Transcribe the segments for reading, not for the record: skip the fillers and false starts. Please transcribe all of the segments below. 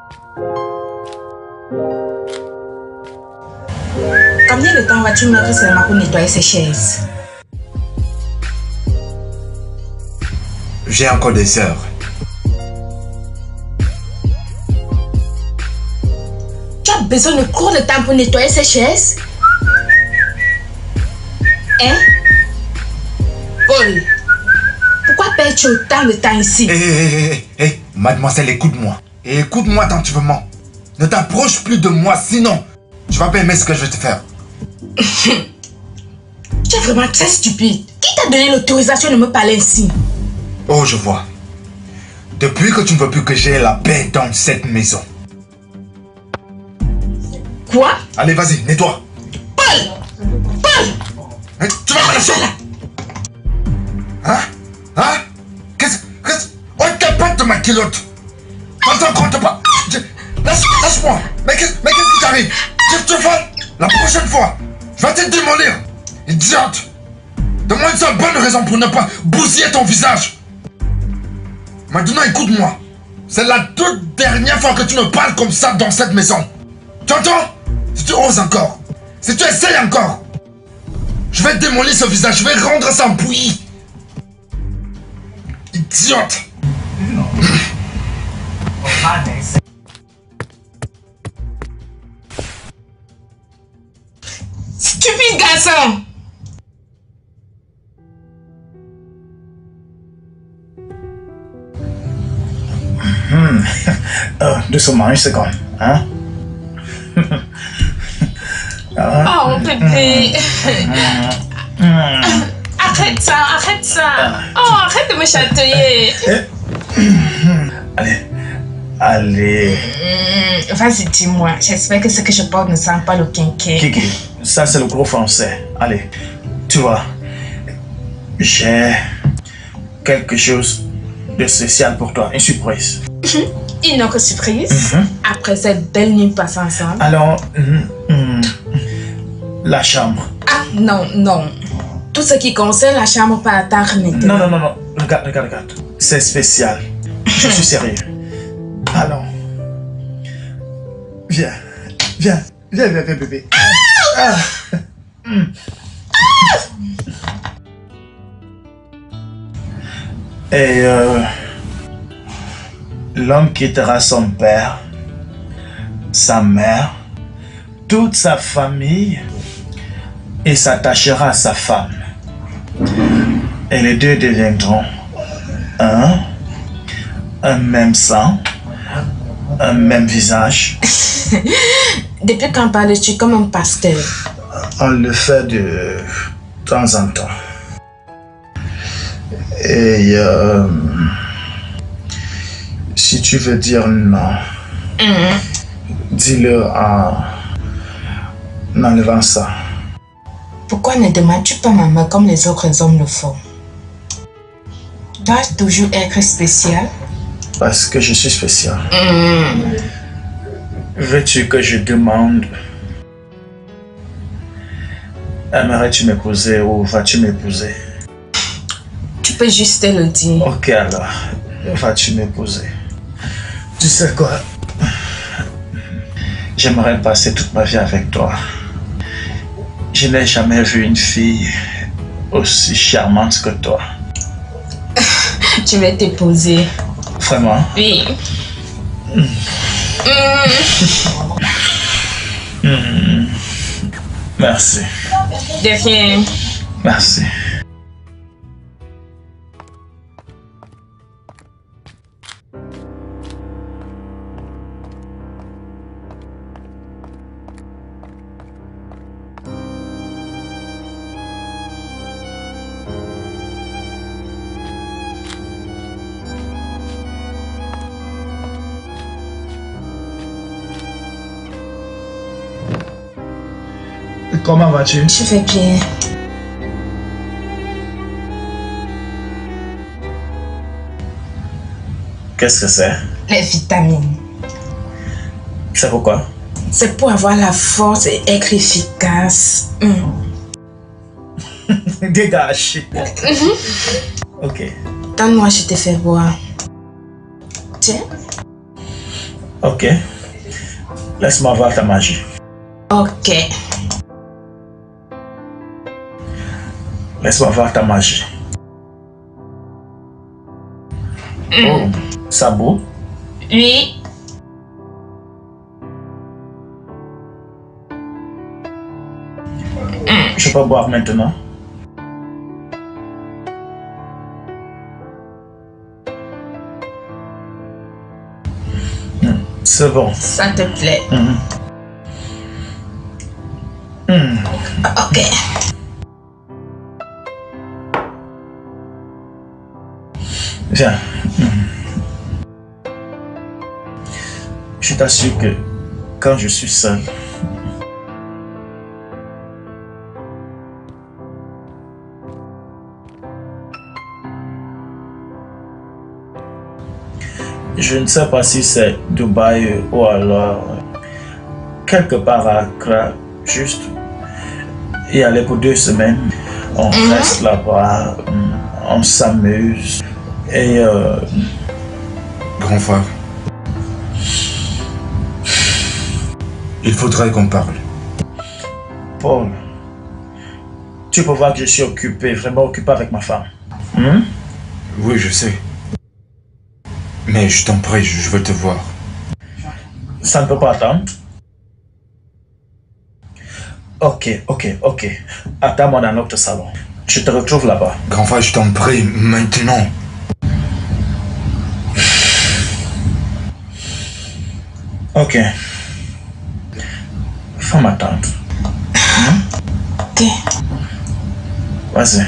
Combien de temps vas-tu mettre seulement pour nettoyer ces chaises? J'ai encore des heures. Tu as besoin de cours de temps pour nettoyer ces chaises? Hein? Paul, pourquoi perds-tu autant de temps ici? Hé, mademoiselle, écoute-moi. Et écoute-moi attentivement. Ne t'approche plus de moi, sinon, tu vas pas aimer ce que je vais te faire. Tu es vraiment très stupide. Qui t'a donné l'autorisation de me parler ainsi? Oh, je vois. Depuis que tu ne veux plus que j'aie la paix dans cette maison. Quoi? Allez, vas-y, nettoie. Paul! Paul! Tu vas me lâcher? Hein? Hein? Qu'est-ce... Oh, t'es pas de ma culotte! Attends, compte pas! Lâche-moi! Mais qu'est-ce qui t'arrive? Tu vas... La prochaine fois, je vais te démolir! Idiote! Donne-moi une seule bonne raison pour ne pas bousiller ton visage! Maintenant, écoute-moi! C'est la toute dernière fois que tu me parles comme ça dans cette maison! Tu entends? Si tu oses encore, si tu essayes encore, je vais démolir ce visage, je vais rendre ça en bouillie! Idiote! Stupide garçon! Doucement, une seconde. Hein? Oh, bébé! Arrête ça! Oh, arrête de me chatouiller! Allez. Vas-y, dis-moi. J'espère que ce que je porte ne sent pas le quinquet. Kiki, ça c'est le gros français. Allez, tu vois, j'ai quelque chose de spécial pour toi, une surprise. Une autre surprise? Après cette belle nuit passée ensemble? Alors, la chambre. Ah, non. Tout ce qui concerne la chambre par tard maintenant. Non. Regarde. C'est spécial. Je suis sérieux. Alors, viens, bébé. Et l'homme quittera son père, sa mère, toute sa famille et s'attachera à sa femme. Et les deux deviendront un même sang, un même visage. Depuis quand parles-tu comme un pasteur? On le fait de temps en temps. Et si tu veux dire non, dis-le en enlevant ça. Pourquoi ne demandes-tu pas ma main comme les autres hommes le font? Dois-je toujours être spécial? Parce que je suis spécial. Veux-tu que je demande? Aimerais-tu m'épouser ou vas-tu m'épouser? Tu peux juste le dire. Ok alors, vas-tu m'épouser? Tu sais quoi? J'aimerais passer toute ma vie avec toi. Je n'ai jamais vu une fille aussi charmante que toi. Tu vas t'épouser. Vraiment? Oui. Merci. De rien. Merci. Comment vas-tu? Je vais bien. Qu'est-ce que c'est? Les vitamines. C'est pourquoi? C'est pour avoir la force et être efficace. Dégage. Ok. Donne-moi, je te fais boire. Tiens. Ok. Laisse-moi voir ta magie. Ok. Laisse-moi voir ta magie. Oh, sabot. Oui. Je peux boire maintenant. C'est bon. Ça te plaît. Ok. Viens. Je t'assure que quand je suis seul, je ne sais pas si c'est Dubaï ou alors quelque part à Accra, juste y aller pour 2 semaines. On reste là-bas, on s'amuse et Grand frère, il faudrait qu'on parle. Paul, tu peux voir que je suis occupé, vraiment occupé avec ma femme. Oui, je sais. Mais je t'en prie, je veux te voir. Ça ne peut pas attendre. Ok. Attends-moi dans notre salon. Je te retrouve là-bas. Grand frère, je t'en prie, maintenant. Ok. Faut m'attendre. Ok. Vas-y.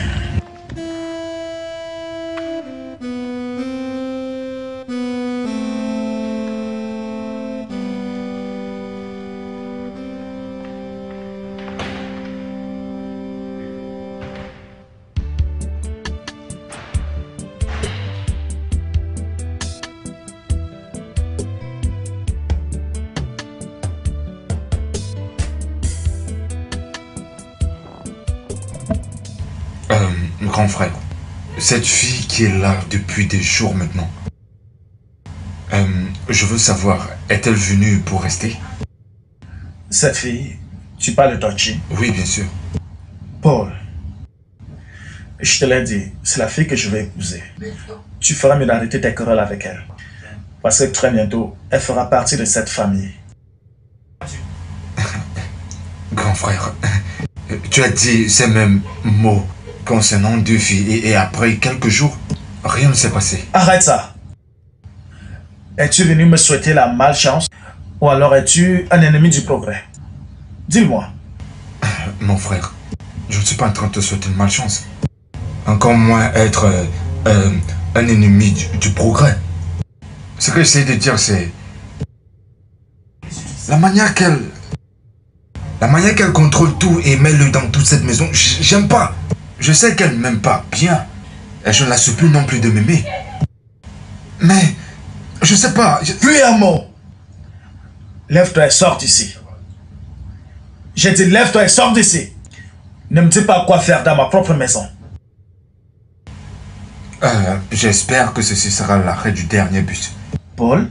Grand frère, cette fille qui est là depuis des jours maintenant, je veux savoir, est-elle venue pour rester? Cette fille, tu parles de Tochi? Oui, bien sûr. Paul, je te l'ai dit, c'est la fille que je vais épouser. Tu feras mieux d'arrêter tes querelles avec elle. Parce que très bientôt, elle fera partie de cette famille. Grand frère, tu as dit ces mêmes mots concernant 2 filles et après quelques jours, rien ne s'est passé. Arrête ça! Es-tu venu me souhaiter la malchance ou alors es-tu un ennemi du progrès? Dis-le-moi. Mon frère, je ne suis pas en train de te souhaiter une malchance. Encore moins être un ennemi du progrès. Ce que j'essaie de dire, c'est la manière qu'elle contrôle tout et met le dans toute cette maison. J'aime pas. Je sais qu'elle ne m'aime pas bien. Et je ne la supplie non plus de m'aimer. Mais, je sais pas. Puis un mot. Lève-toi et sors d'ici. J'ai dit lève-toi et sors d'ici. Ne me dis pas quoi faire dans ma propre maison. J'espère que ceci sera l'arrêt du dernier bus. Paul?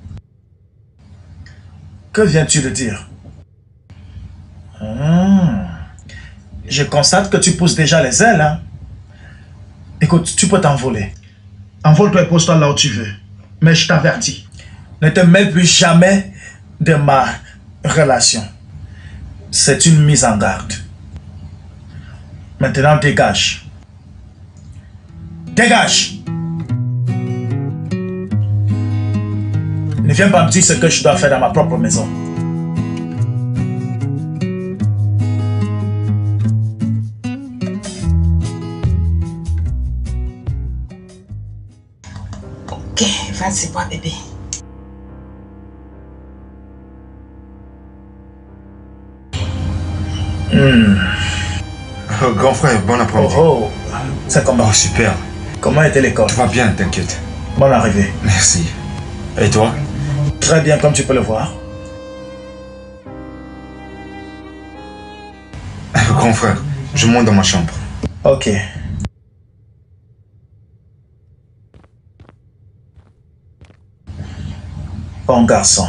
Que viens-tu de dire? Je constate que tu pousses déjà les ailes, hein? Écoute, tu peux t'envoler. Envole-toi et pose-toi là où tu veux. Mais je t'avertis, ne te mêle plus jamais de ma relation. C'est une mise en garde. Maintenant, dégage. Dégage! Ne viens pas me dire ce que je dois faire dans ma propre maison. Ok, vas-y, bois, bébé. Grand frère, bon après-midi. Oh, c'est comment? Oh, super. Comment était l'école? Tout va bien, t'inquiète. Bonne arrivée. Merci. Et toi? Très bien, comme tu peux le voir. Grand frère, je monte dans ma chambre. Ok. Bon garçon.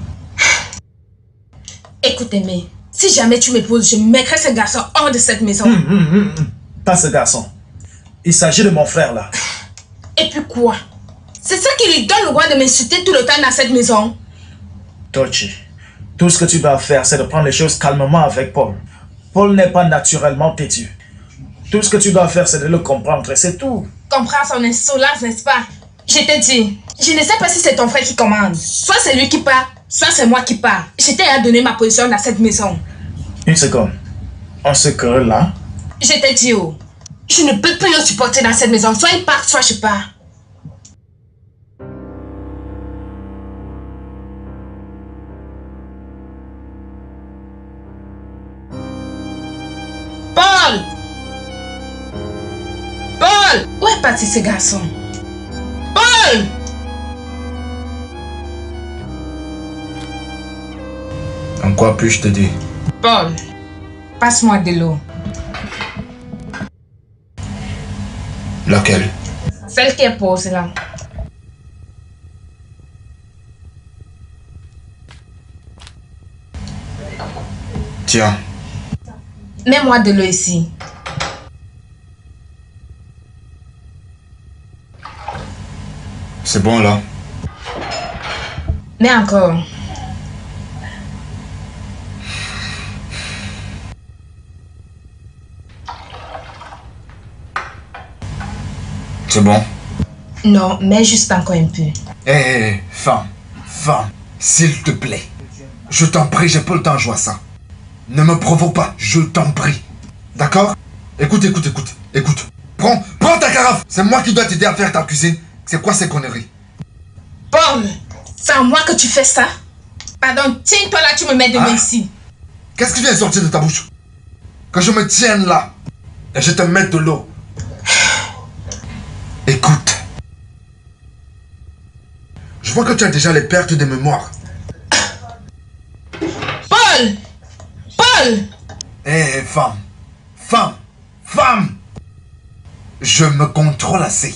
Écoute, Aimé, si jamais tu m'épouses, je mettrai ce garçon hors de cette maison. Pas ce garçon. Il s'agit de mon frère là. Et puis quoi? C'est ça qui lui donne le droit de m'insulter tout le temps dans cette maison. Tochi, tout ce que tu dois faire, c'est de prendre les choses calmement avec Paul. Paul n'est pas naturellement têtu. Tout ce que tu dois faire, c'est de le comprendre, et c'est tout. Comprends son insolence, n'est-ce pas? Je t'ai dit, je ne sais pas si c'est ton frère qui commande. Soit c'est lui qui part, soit c'est moi qui pars. Je t'ai à donner ma position dans cette maison. Une seconde. On se querelle là? Je t'ai dit, oh, je ne peux plus le supporter dans cette maison. Soit il part, soit je pars. Paul! Paul! Où est parti ce garçon? Paul! En quoi puis-je t'aider? Paul, passe-moi de l'eau. Laquelle? Celle qui est posée là. Tiens. Mets-moi de l'eau ici. C'est bon là? Mets encore. C'est bon? Non, mets juste encore un peu. Hé, femme, s'il te plaît. Je t'en prie, j'ai pas le temps de jouer à ça. Ne me provoque pas, je t'en prie. D'accord? Écoute. Prends ta carafe. C'est moi qui dois t'aider à faire ta cuisine. C'est quoi ces conneries? Paul, c'est à moi que tu fais ça? Pardon, tiens-toi là, tu me mets de main ici. Qu'est-ce qui vient de sortir de ta bouche? Que je me tienne là et je te mette de l'eau. Écoute. Je vois que tu as déjà les pertes de mémoire. Paul! Hé, femme! Je me contrôle assez.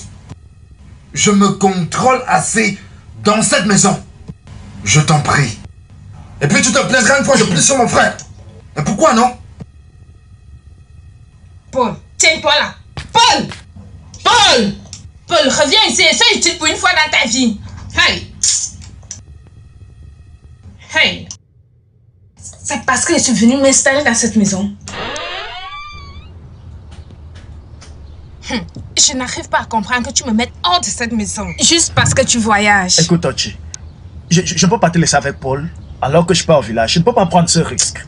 Dans cette maison. Je t'en prie. Et puis tu te plaindras une fois de plus sur mon frère. Et pourquoi non? Paul, tiens-toi là. Paul, reviens ici et sois utile pour une fois dans ta vie. Hey. C'est parce que je suis venue m'installer dans cette maison. Je n'arrive pas à comprendre que tu me mettes hors de cette maison. Juste parce que tu voyages. Écoute, Tochi, je ne peux pas te laisser avec Paul alors que je pars au village. Je ne peux pas prendre ce risque.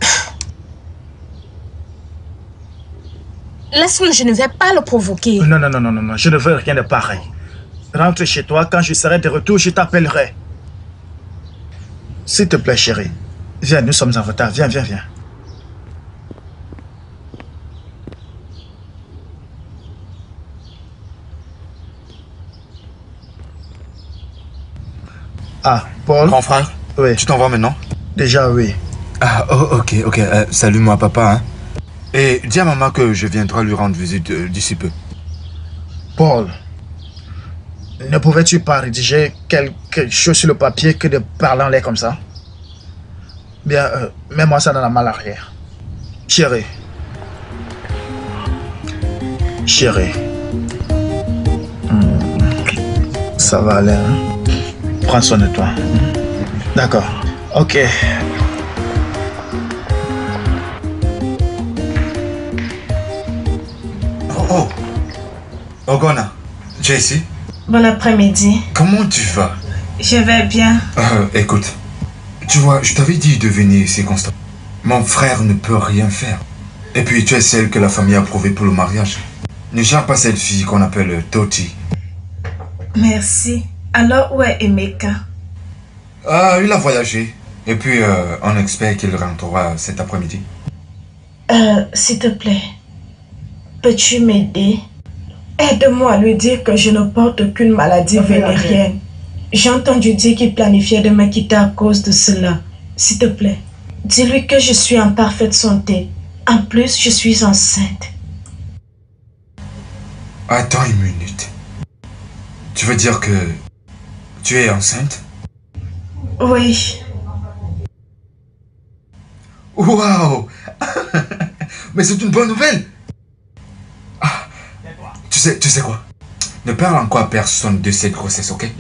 Laisse-moi, je ne vais pas le provoquer. Non, je ne veux rien de pareil. Rentre chez toi, quand je serai de retour, je t'appellerai. S'il te plaît, chérie. Viens, nous sommes en retard. Viens. Ah, Paul? Grand frère? Oui. Tu t'en vas maintenant? Déjà, oui. Ah, ok. Salut-moi, papa. Hein? Et dis à maman que je viendrai lui rendre visite d'ici peu. Paul, ne pouvais-tu pas rédiger quelque chose sur le papier que de parler en l'air comme ça? Bien, mets-moi ça dans la malle arrière. Chérie. Ça va aller, hein? Prends soin de toi. D'accord. Ok. Oh, Ogona, tu es ici? Bon après-midi. Comment tu vas? Je vais bien. Écoute, tu vois, je t'avais dit de venir ici constamment. Mon frère ne peut rien faire. Et puis tu es celle que la famille a approuvée pour le mariage. Ne gère pas cette fille qu'on appelle Toti. Merci. Alors où est Emeka? Il a voyagé. Et puis on espère qu'il rentrera cet après-midi. S'il te plaît, peux-tu m'aider? Aide-moi à lui dire que je ne porte aucune maladie vénérienne. J'ai entendu dire qu'il planifiait de me quitter à cause de cela. S'il te plaît, dis-lui que je suis en parfaite santé. En plus, je suis enceinte. Attends une minute. Tu veux dire que tu es enceinte? Oui. Waouh. Mais c'est une bonne nouvelle. Ah. Tu sais quoi? Ne parle encore à personne de cette grossesse, ok?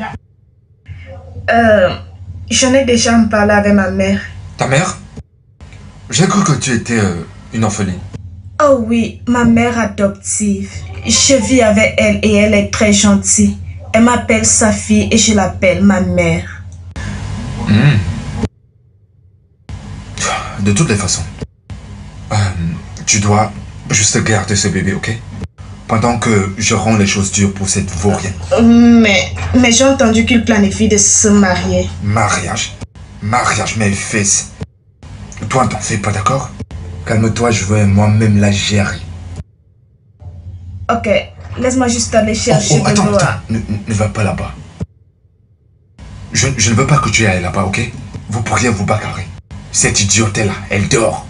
J'en ai déjà parlé avec ma mère. Ta mère? J'ai cru que tu étais une orpheline. Oh oui, ma mère adoptive. Je vis avec elle et elle est très gentille. Elle m'appelle sa fille et je l'appelle ma mère. De toutes les façons, tu dois juste garder ce bébé, ok? Pendant que je rends les choses dures pour cette vaurienne. Mais j'ai entendu qu'il planifie de se marier. Mariage? Mariage, mes fesses. Toi, t'en fais pas, d'accord? Calme-toi, je veux moi-même la gérer. Ok, laisse-moi juste aller chercher attends, de l'eau. ne va pas là-bas. Je ne veux pas que tu ailles là-bas, ok? Vous pourriez vous bagarrer. Cette idiote-là, elle dort.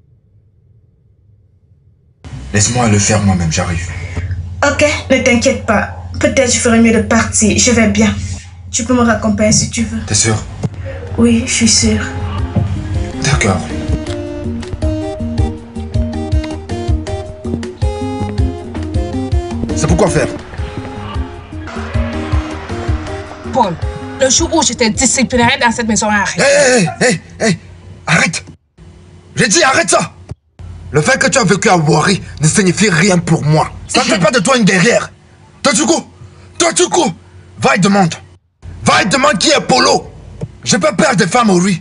Laisse-moi le faire moi-même, j'arrive. Ok, ne t'inquiète pas. Peut-être je ferais mieux de partir. Je vais bien. Tu peux me raccompagner si tu veux. T'es sûr? Oui, je suis sûre. D'accord. C'est pourquoi faire? Paul, le jour où je te disciplinerai dans cette maison, arrête. Hey, arrête! J'ai dit arrête ça! Le fait que tu as vécu à Wari ne signifie rien pour moi. Ça ne fait pas de toi une guerrière. Toi tu cours! Va et demande qui est Polo. J'ai pas peur des femmes au riz.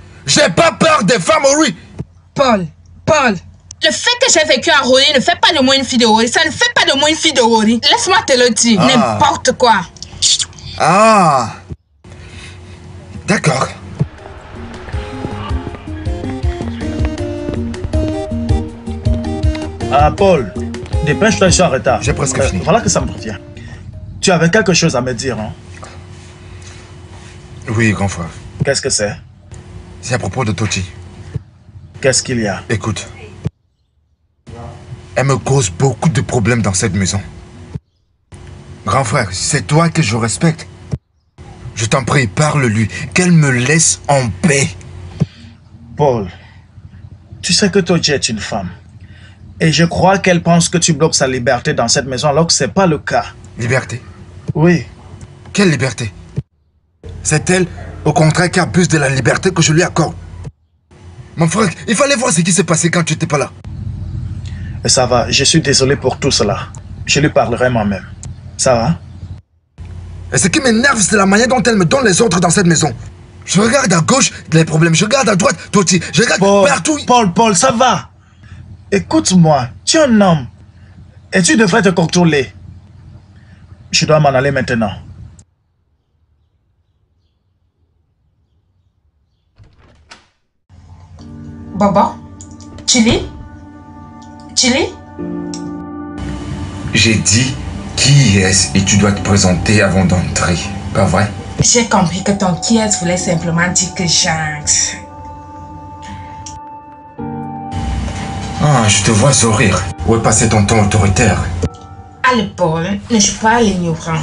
Paul, le fait que j'ai vécu à Rori ne fait pas de moi une fille de Rori. Ça ne fait pas de moi une fille de Rori. Laisse-moi te le dire, n'importe quoi. Ah! D'accord. Ah, Paul, dépêche-toi, je suis en retard. J'ai presque fini. Voilà que ça me revient. Tu avais quelque chose à me dire, hein? Oui, grand frère. Qu'est-ce que c'est? C'est à propos de Toti. Qu'est-ce qu'il y a? Écoute. Elle me cause beaucoup de problèmes dans cette maison. Grand frère, c'est toi que je respecte. Je t'en prie, parle-lui. Qu'elle me laisse en paix. Paul, tu sais que Toti est une femme. Et je crois qu'elle pense que tu bloques sa liberté dans cette maison alors que ce n'est pas le cas. Liberté? Oui. Quelle liberté? C'est elle, au contraire, qui abuse de la liberté que je lui accorde. Mon frère, il fallait voir ce qui s'est passé quand tu n'étais pas là. Et ça va, je suis désolé pour tout cela. Je lui parlerai moi-même. Ça va? Et ce qui m'énerve, c'est la manière dont elle me donne les ordres dans cette maison. Je regarde à gauche, les problèmes. Je regarde à droite, Toti. Je regarde partout. Paul, ça va. Écoute-moi, tu es un homme. Et tu devrais te contrôler. Je dois m'en aller maintenant. Bobo, tu lis? J'ai dit qui est-ce et tu dois te présenter avant d'entrer. Pas vrai? J'ai compris que ton qui est voulait simplement dire que Shanks. Ah, je te vois sourire. Où est passé ton ton autoritaire? Allez, Paul, ne joue pas à l'ignorant.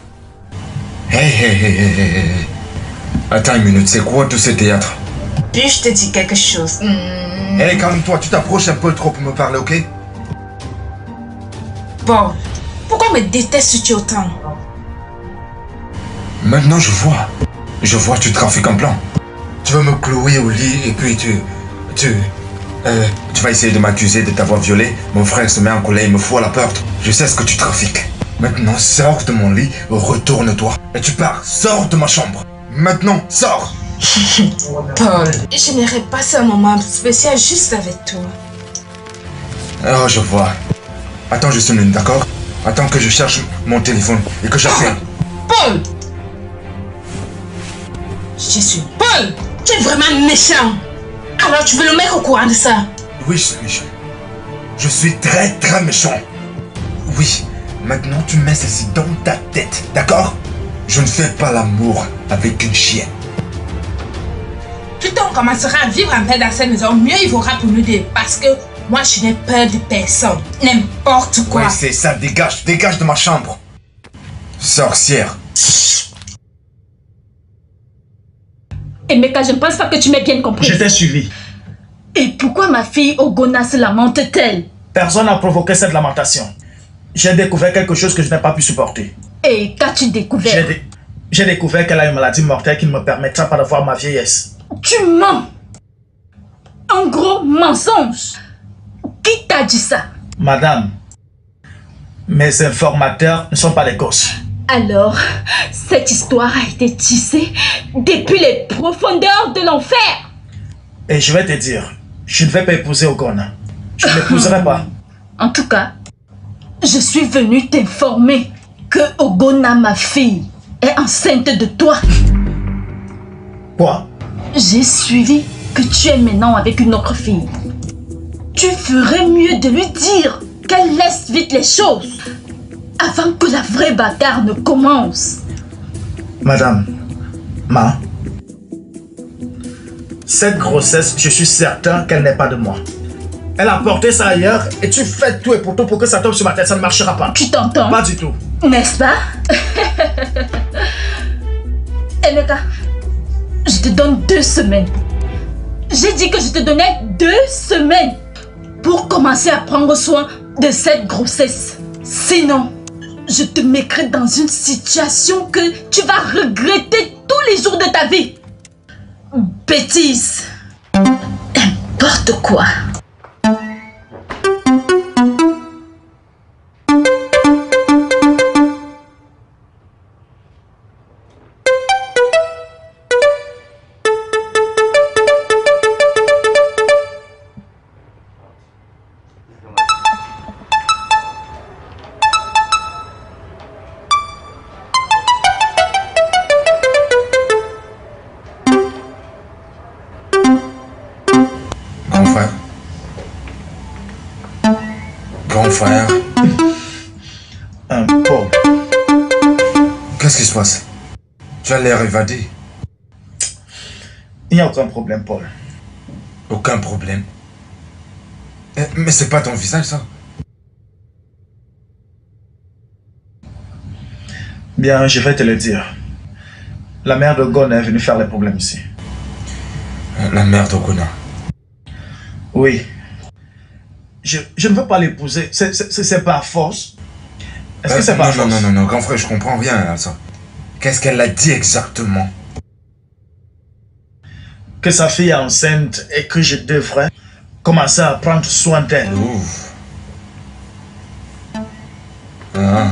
Hey. Attends une minute, c'est quoi tout ce théâtre? Puis-je te dire quelque chose? Hey, calme-toi, tu t'approches un peu trop pour me parler, ok? Paul, pourquoi me détestes-tu autant? Maintenant, je vois, tu trafiques en plan. Tu veux me clouer au lit et puis tu vas essayer de m'accuser de t'avoir violé. Mon frère se met en colère, il me fout à la porte. Je sais ce que tu trafiques. Maintenant, sors de mon lit, retourne-toi. Et tu pars, sors de ma chambre. Maintenant, sors. Paul, j'aimerais passer un moment spécial juste avec toi. Oh, je vois. Attends juste une minute, d'accord? Attends que je cherche mon téléphone et que j'appelle. Paul! Je suis Paul! Tu es vraiment méchant! Alors tu veux le mettre au courant de ça? Oui, je suis méchant. Je suis très méchant. Oui, maintenant tu mets ceci dans ta tête, d'accord? Je ne fais pas l'amour avec une chienne. Plus tôt on commencera à vivre en paix dans cette maison, mieux il vaudra pour nous deux. Parce que moi je n'ai peur de personne. N'importe quoi. Oui, c'est ça, dégage de ma chambre. Sorcière. Emeka, je ne pense pas que tu m'aies bien compris. Je t'ai suivi. Et pourquoi ma fille Ogona se lamente-t-elle? Personne n'a provoqué cette lamentation. J'ai découvert quelque chose que je n'ai pas pu supporter. Et qu'as-tu découvert? J'ai découvert qu'elle a une maladie mortelle qui ne me permettra pas de voir ma vieillesse. Tu mens! Un gros mensonge! Qui t'a dit ça? Madame, mes informateurs ne sont pas des gosses. Alors, cette histoire a été tissée depuis les profondeurs de l'enfer. Et je vais te dire, je ne vais pas épouser Ogona. Je ne l'épouserai pas. En tout cas, je suis venue t'informer que Ogona, ma fille, est enceinte de toi. Quoi? J'ai suivi que tu es maintenant avec une autre fille. Tu ferais mieux de lui dire qu'elle laisse vite les choses avant que la vraie bagarre ne commence. Madame, cette grossesse, je suis certain qu'elle n'est pas de moi. Elle a porté ça ailleurs et tu fais tout et pour tout pour que ça tombe sur ma tête, ça ne marchera pas. Tu t'entends? Pas du tout. N'est-ce pas? Emeka, je te donne 2 semaines. J'ai dit que je te donnais 2 semaines pour commencer à prendre soin de cette grossesse. Sinon, je te mettrai dans une situation que tu vas regretter tous les jours de ta vie. Bêtise. N'importe quoi. Frère. Paul. Qu'est-ce qui se passe? Tu as l'air évadé. Il n'y a aucun problème, Paul. Aucun problème? Mais c'est pas ton visage, ça. Bien, je vais te le dire. La mère de Gon est venue faire les problèmes ici. La mère d'Ogona? Oui. Je ne veux pas l'épouser. C'est par force. Est-ce que c'est par force? Non, grand frère, je comprends rien à ça. Qu'est-ce qu'elle a dit exactement? Que sa fille est enceinte et que je devrais commencer à prendre soin d'elle. Ah.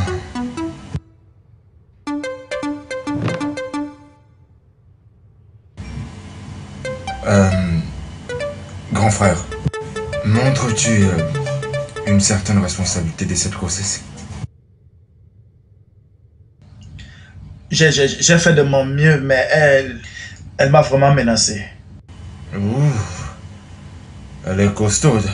Grand frère, montres-tu une certaine responsabilité de cette grossesse? J'ai fait de mon mieux, mais elle m'a vraiment menacé. Ouh, elle est costaude.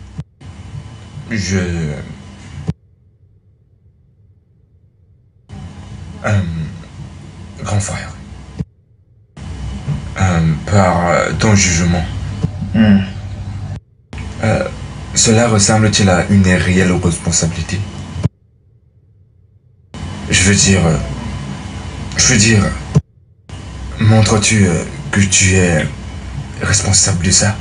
Grand frère, par ton jugement, cela ressemble-t-il à une réelle responsabilité? Je veux dire, montres-tu que tu es responsable de ça?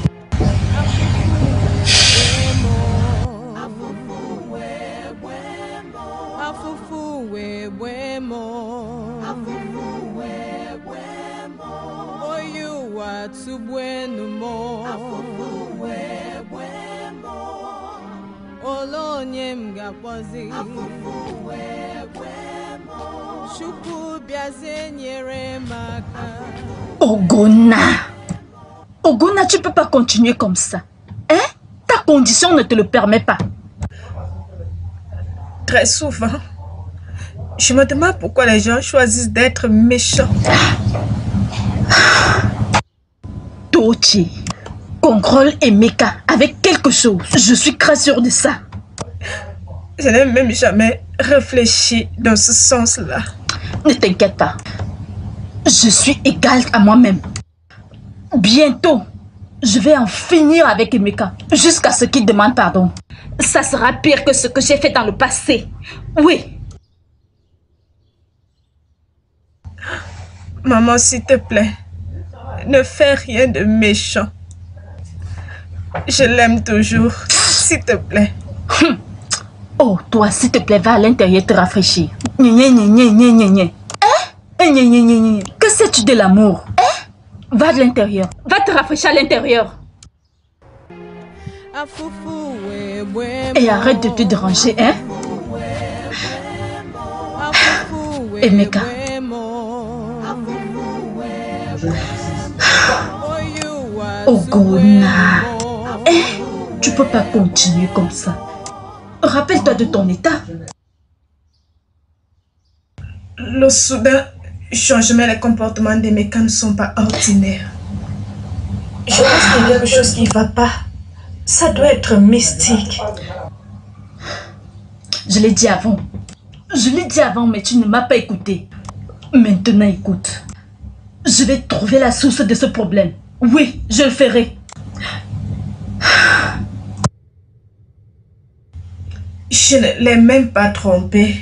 Ogona, tu peux pas continuer comme ça. Hein? Ta condition ne te le permet pas. Très souvent, je me demande pourquoi les gens choisissent d'être méchants. Tochi contrôle Emeka avec quelque chose. Je suis très sûre de ça. Je n'ai même jamais réfléchi dans ce sens-là. Ne t'inquiète pas. Je suis égale à moi-même. Bientôt, je vais en finir avec Emeka jusqu'à ce qu'il demande pardon. Ça sera pire que ce que j'ai fait dans le passé. Oui. Maman, s'il te plaît, ne fais rien de méchant. Je l'aime toujours, s'il te plaît. Oh, toi, s'il te plaît, va à l'intérieur te rafraîchir. Que sais-tu de l'amour? Va de l'intérieur. Va te rafraîchir à l'intérieur. Et arrête de te déranger, hein? Emeka. Ogona. Tu peux pas continuer comme ça. Rappelle-toi de ton état. Le soudain changement des comportements d'Emeka ne sont pas ordinaires. Je pense qu'il y a quelque chose qui ne va pas. Ça doit être mystique. Je l'ai dit avant. Je l'ai dit avant, mais tu ne m'as pas écouté. Maintenant, écoute. Je vais trouver la source de ce problème. Oui, je le ferai. Je ne l'ai même pas trompé.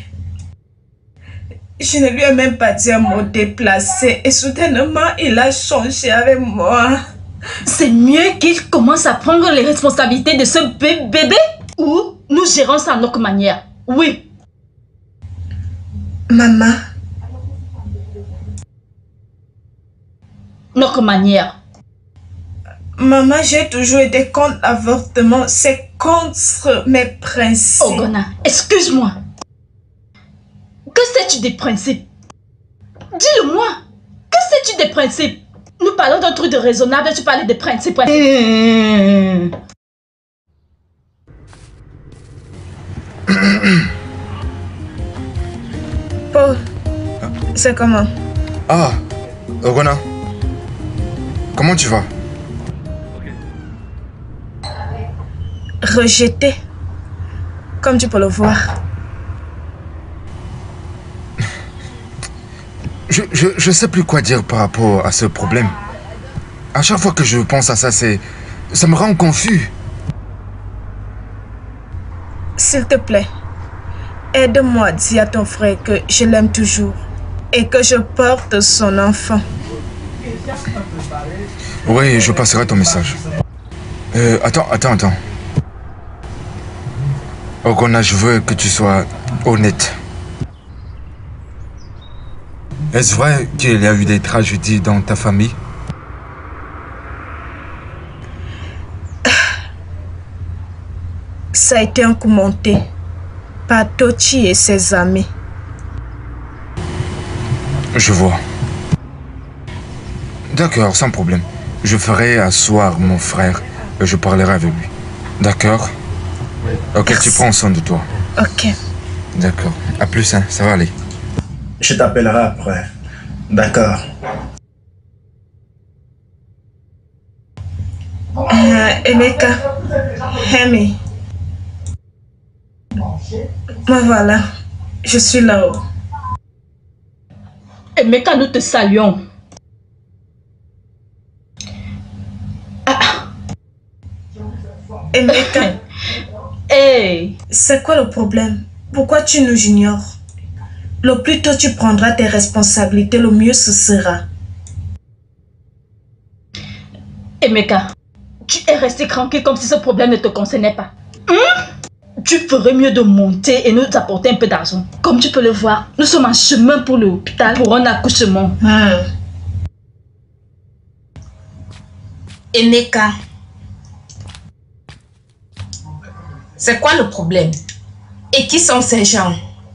Je ne lui ai même pas dit un mot déplacé. Et soudainement, il a changé avec moi. C'est mieux qu'il commence à prendre les responsabilités de ce bébé ou nous gérons ça à notre manière. Oui. Maman. Notre manière. Maman, j'ai toujours été contre l'avortement. C'est contre mes principes. Ogona, excuse-moi. Que sais-tu des principes? Dis-le-moi. Que sais-tu des principes? Nous parlons d'un truc de raisonnable, tu parlais des principes. Paul, c'est comment? Ah, Ogona. Comment tu vas? Rejeté, comme tu peux le voir. Je sais plus quoi dire par rapport à ce problème. À chaque fois que je pense à ça, ça me rend confus. S'il te plaît, aide-moi à dire à ton frère que je l'aime toujours et que je porte son enfant. Oui, je passerai ton message. Attends. Ogona, je veux que tu sois honnête. Est-ce vrai qu'il y a eu des tragédies dans ta famille? Ça a été un coup monté par Tochi et ses amis. Je vois. D'accord, sans problème. Je ferai asseoir mon frère et je parlerai avec lui. D'accord? Ok, merci. Tu prends soin de toi. Ok. D'accord. À plus, hein. Ça va aller. Je t'appellerai après. D'accord. Emeka, Hemi. Me voilà. Je suis là-haut. Emeka, nous te saluons. Emeka. Hey. C'est quoi le problème? Pourquoi tu nous ignores? Le plus tôt tu prendras tes responsabilités, le mieux ce sera. Emeka, tu es resté tranquille comme si ce problème ne te concernait pas. Tu ferais mieux de monter et nous apporter un peu d'argent. Comme tu peux le voir, nous sommes en chemin pour l'hôpital pour un accouchement. Emeka, c'est quoi le problème? Et qui sont ces gens?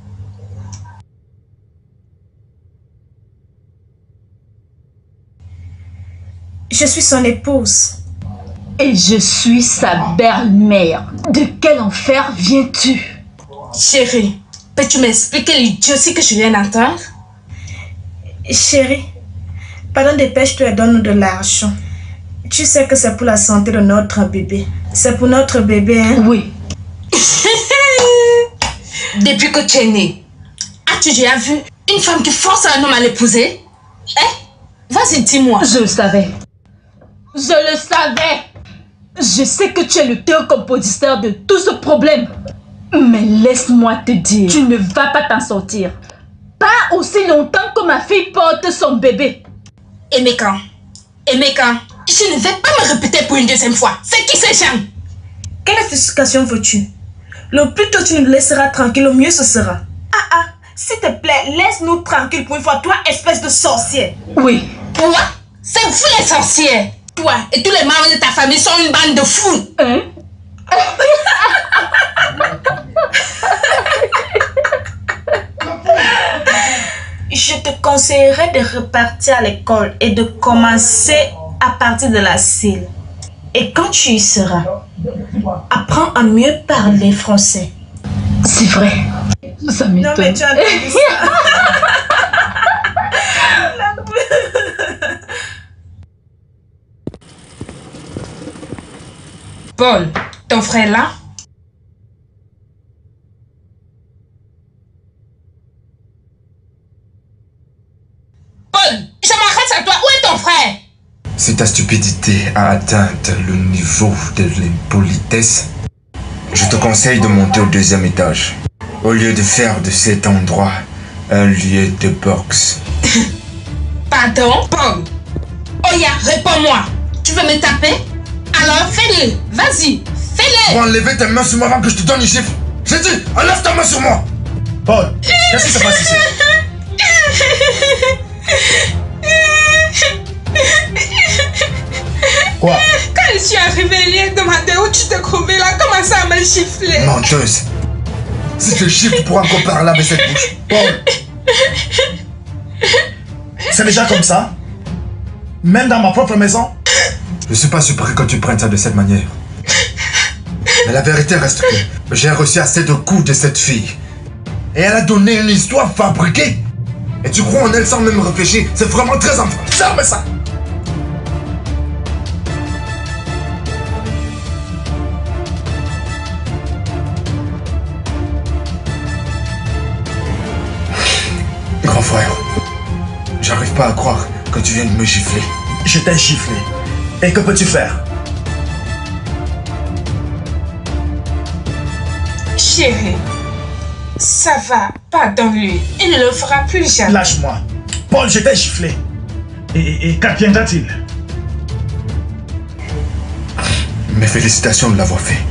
Je suis son épouse. Et je suis sa belle-mère. De quel enfer viens-tu? Chérie, peux-tu m'expliquer l'idiotie que je viens d'entendre? Chérie, pardon, dépêche-toi et donne-nous de l'argent. Tu sais que c'est pour la santé de notre bébé. C'est pour notre bébé, hein? Oui. Depuis que tu es né, as-tu déjà vu une femme qui force un homme à l'épouser? Vas-y, dis-moi. Je le savais. Je le savais. Je sais que tu es l'auteur-compositeur de tout ce problème. Mais laisse-moi te dire, tu ne vas pas t'en sortir. Pas aussi longtemps que ma fille porte son bébé. Emeka, Emeka, je ne vais pas me répéter pour une deuxième fois. C'est qui ces gens? Quelle explication veux-tu? Le plus tôt tu nous laisseras tranquille, le mieux ce sera. Ah, s'il te plaît, laisse-nous tranquille pour une fois, toi, espèce de sorcière. Oui. Toi, c'est vous les sorcières. Toi et tous les membres de ta famille sont une bande de fous. Hein? Je te conseillerais de repartir à l'école et de commencer à partir de la CIL. Et quand tu y seras, apprends à mieux parler français. C'est vrai. Ça m'étonne. Non mais tu as entendu ça. Paul, ton frère là? Paul, je m'arrête à toi. Où est ton frère? Si ta stupidité a atteint le niveau de l'impolitesse, je te conseille de monter au 2e étage, au lieu de faire de cet endroit un lieu de boxe. Pardon, Paul? Oya, réponds-moi. Tu veux me taper? Alors fais-le. Vas-y, fais-le. Pour enlever tes mains sur moi avant que je te donne une gifle. J'ai dit, enlève ta main sur moi. Paul, qu'est-ce qui se passe ici? Quoi? Quand je suis arrivée, il a demandé où tu te trouvais là, commençait à me gifler. Menteuse. Si je gifle, tu pourras encore parler avec cette bouche. Paul, c'est déjà comme ça? Même dans ma propre maison? Je suis pas surpris que tu prennes ça de cette manière. Mais la vérité reste que j'ai reçu assez de coups de cette fille. Et elle a donné une histoire fabriquée. Et tu crois en elle sans même réfléchir. C'est vraiment très enfant. Ferme ça. Grand frère, j'arrive pas à croire que tu viens de me gifler. Je t'ai giflé. Et que peux-tu faire? Chérie, ça va, pardonne-lui. Il ne le fera plus jamais. Lâche-moi. Paul, je t'ai giflé. Et qu'adviendra-t-il? Mes félicitations de l'avoir fait.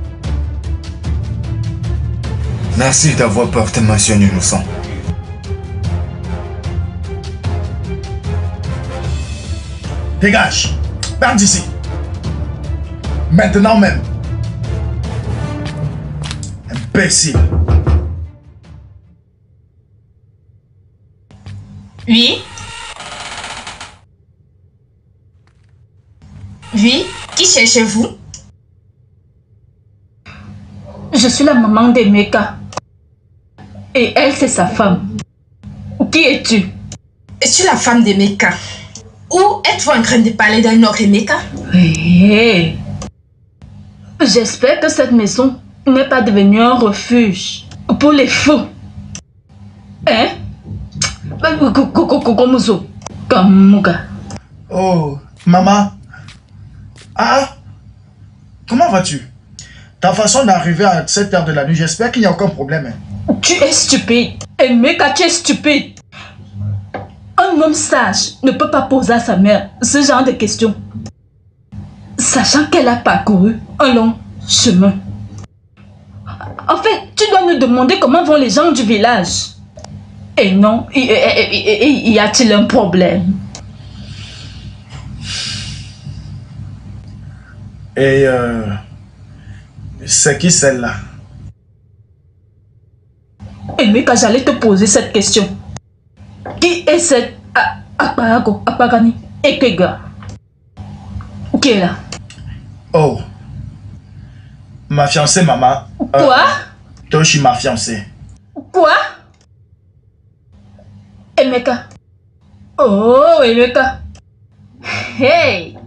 Merci d'avoir porté mention innocent. Dégage. Pars d'ici. Maintenant même. Imbécile. Oui? Oui? Qui cherchez-vous? Je suis la maman d'Emeka. Et elle, c'est sa femme. Qui es-tu? Es-tu la femme d'Emeka? Ou êtes-vous en train de parler d'un autre Emeka? Hey. J'espère que cette maison n'est pas devenue un refuge pour les fous. Hein? Kamuga. Oh, maman. Ah, comment vas-tu? Ta façon d'arriver à cette heure de la nuit, j'espère qu'il n'y a aucun problème. Tu es stupide. Emeka, tu es stupide. Un homme sage ne peut pas poser à sa mère ce genre de questions, sachant qu'elle a parcouru un long chemin. En fait, tu dois nous demander comment vont les gens du village. Et non, y a-t-il un problème? Et c'est qui celle-là? Emeka, j'allais te poser cette question. Qui est cette Apagani Ekega? Qui est là? Oh, ma fiancée, maman. Quoi? Toshi, ma fiancée. Quoi? Emeka. Oh, Emeka. Hey!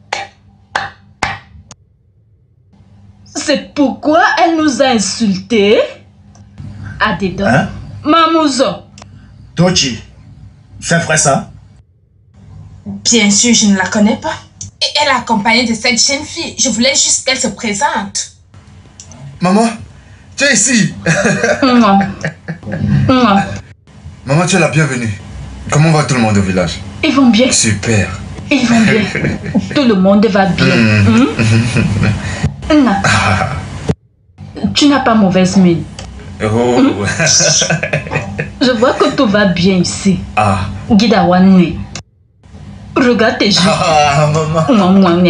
C'est pourquoi elle nous a insultés? Adedon. Hein? Mamouzo. Tochi, c'est vrai ça? Bien sûr, je ne la connais pas. Et elle est accompagnée de cette jeune fille. Je voulais juste qu'elle se présente. Maman, tu es ici. Non. Non. Maman, tu es la bienvenue. Comment va tout le monde au village? Ils vont bien. Super. Ils vont bien. Tout le monde va bien. Tu n'as pas mauvaise mine. Oh. Je vois que tout va bien ici. Guida Wanui. Regarde tes joues. Maman. Non.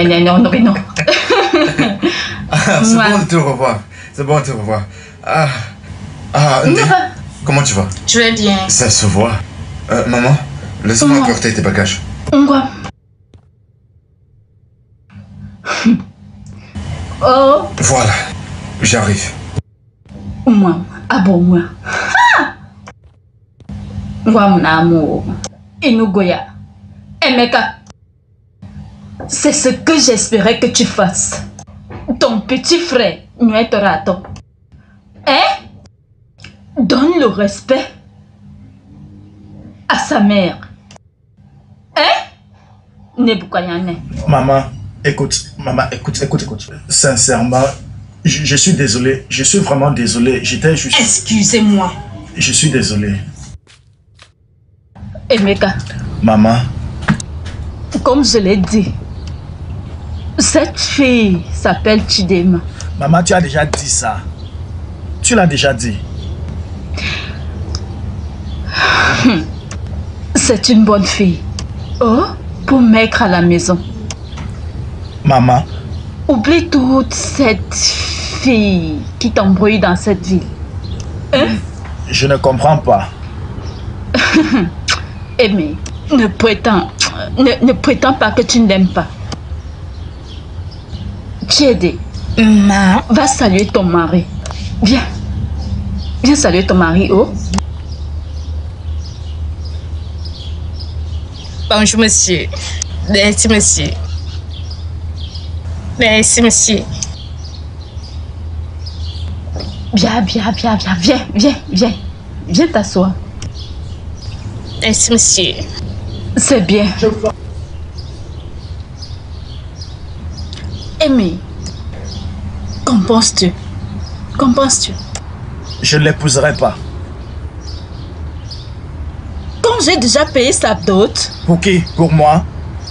C'est bon de te revoir. C'est bon de te revoir. Ndé, comment tu vas? Je vais bien. Ça se voit. Maman, laisse-moi apporter tes bagages. Oh. Voilà, j'arrive. Moi. Mon amour. Inugoya. Emeka. C'est ce que j'espérais que tu fasses. Ton petit frère, Nuetorato. Donne le respect à sa mère. Nebukayane. Maman, écoute. Sincèrement, je suis désolé. Je suis vraiment désolé. J'étais juste... Excusez-moi. Je suis désolé. Emeka. Maman. Comme je l'ai dit, cette fille s'appelle Chidema. Maman, tu as déjà dit ça. Tu l'as déjà dit. C'est une bonne fille. Oh, pour mettre à la maison. Maman. Oublie toute cette fille qui t'embrouille dans cette ville. Je ne comprends pas. Aimé, ne prétends pas que tu ne l'aimes pas. Tchédé, va saluer ton mari. Viens saluer ton mari, oh. Bonjour, monsieur. Merci, monsieur. Merci, monsieur. Viens t'asseoir. Merci, monsieur. C'est bien. Aimé, qu'en penses-tu? Je ne l'épouserai pas. Quand j'ai déjà payé sa dot. Pour qui? Pour moi?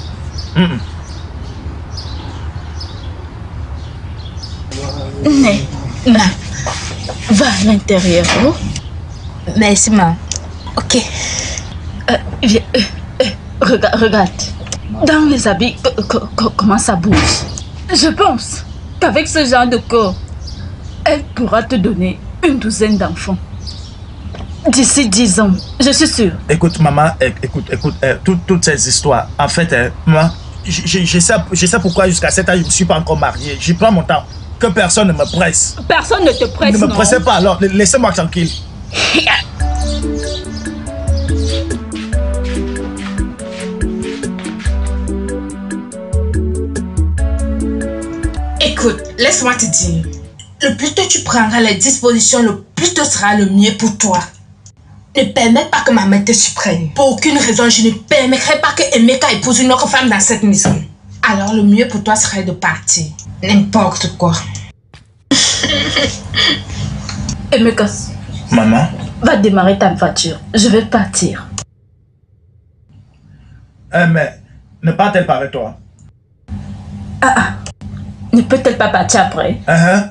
Va à l'intérieur. Oh. Merci, maman. Ok. Viens, regarde. Dans les habits, comment ça bouge. Je pense qu'avec ce genre de corps, elle pourra te donner une douzaine d'enfants. D'ici 10 ans, je suis sûre. Écoute, maman, écoute, toutes ces histoires, en fait, moi, je sais pourquoi jusqu'à cet âge, je ne suis pas encore marié. Je prends mon temps. Que personne ne me presse. Personne ne te presse, ne me pressez pas, alors, laissez-moi tranquille. Écoute, laisse-moi te dire. Le plus tôt tu prendras les dispositions, le plus tôt sera le mieux pour toi. Ne permets pas que ma mère te surprenne. Pour aucune raison, je ne permettrai pas que Emeka épouse une autre femme dans cette maison. Alors le mieux pour toi serait de partir. N'importe quoi. Emeka. Maman. Va démarrer ta voiture. Je vais partir. Mais ne part-elle pas avec toi? Ne peut-elle pas partir après?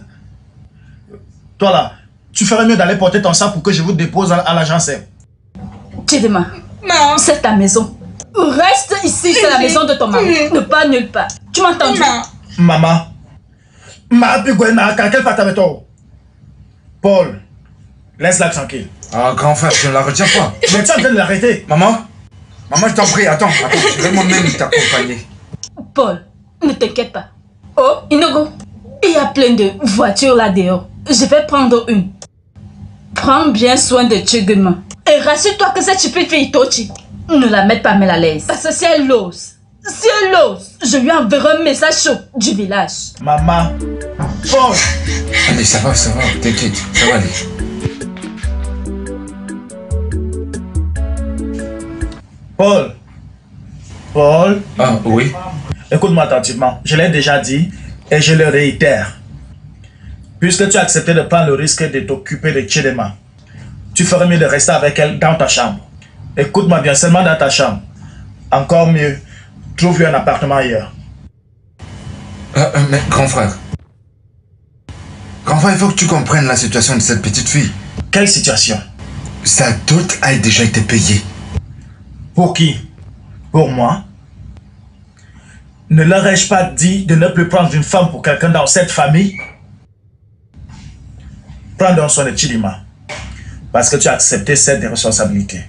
Toi là, tu ferais mieux d'aller porter ton sac pour que je vous dépose à l'agence. Chidema, c'est ta maison. Reste ici, c'est la maison de ton mari. Ne pars nulle part. Tu m'as entendu? Maman. Qu'elle parte avec toi. Paul, laisse-la tranquille. Grand frère, je ne la retiens pas. Mais tu es en train de l'arrêter. Maman, je t'en prie, attends, je vais moi-même t'accompagner. Paul, ne t'inquiète pas. Oh, Inogo, il y a plein de voitures là dehors. Je vais prendre une. Prends bien soin de Chiguma. Et rassure-toi que cette petite fille Tochi ne la mette pas mal à l'aise. Parce que si elle ose, je lui enverrai un message chaud du village. Maman, Paul. Allez, ça va, t'inquiète, ça va aller. Paul. Oui. Écoute-moi attentivement, je l'ai déjà dit et je le réitère. Puisque tu as accepté de prendre le risque de t'occuper de Chidema, tu ferais mieux de rester avec elle dans ta chambre. Écoute-moi bien, seulement dans ta chambre. Encore mieux, Trouve-lui un appartement ailleurs. Mais grand frère, il faut que tu comprennes la situation de cette petite fille. Quelle situation? Sa dot a déjà été payée. Pour qui? Pour moi? Ne leur ai-je pas dit de ne plus prendre une femme pour quelqu'un dans cette famille? Prends donc soin de Chidima. Parce que tu as accepté cette responsabilité.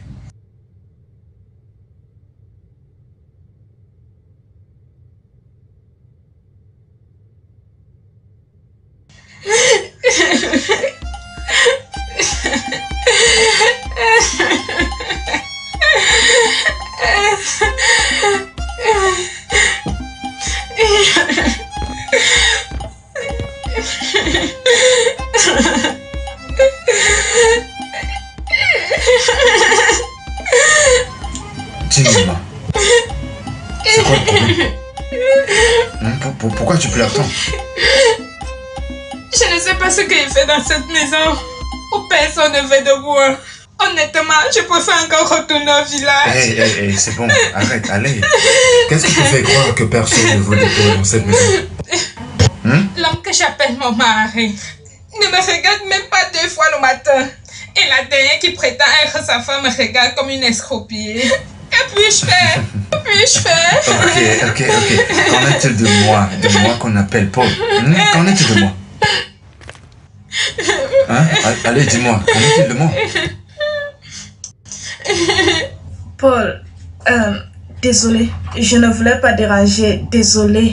Chidima, c'est quoi le problème? Pourquoi tu pleures tant? Je ne sais pas ce qu'il fait dans cette maison où personne ne veut de moi. Honnêtement, je préfère encore retourner au village. Hey, c'est bon, arrête, allez. Qu'est-ce qui te fait croire que personne ne veut de toi dans cette maison? L'homme que j'appelle mon mari ne me regarde même pas 2 fois le matin. Et la dernière qui prétend être sa femme me regarde comme une escropiée. Que puis-je faire? Que puis-je faire? Ok. Qu'en est-il de moi? De moi qu'on appelle Paul. Qu'en est-il de moi? Hein? Allez, dis-moi, qu'en est-il de moi? Paul, désolé, je ne voulais pas déranger. Désolé.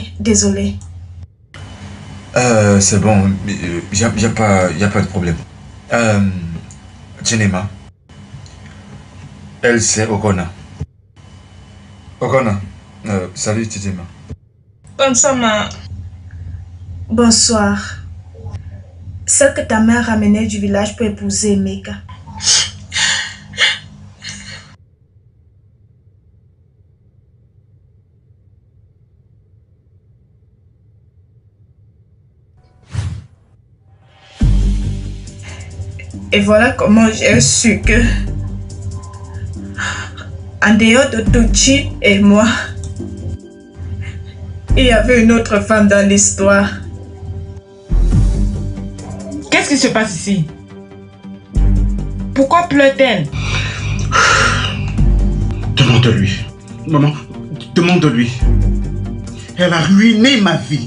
C'est bon, y a pas de problème. Chinema, elle c'est Ogona. Ogona, salut Chinema. Bonsoir, ma. Bonsoir. Celle que ta mère ramenait du village pour épouser Emeka. Et voilà comment j'ai su que, en dehors de Tucci et moi, il y avait une autre femme dans l'histoire. Qu'est-ce qui se passe ici? Pourquoi pleure-t-elle? Demande-lui. Maman, demande-lui. Elle a ruiné ma vie.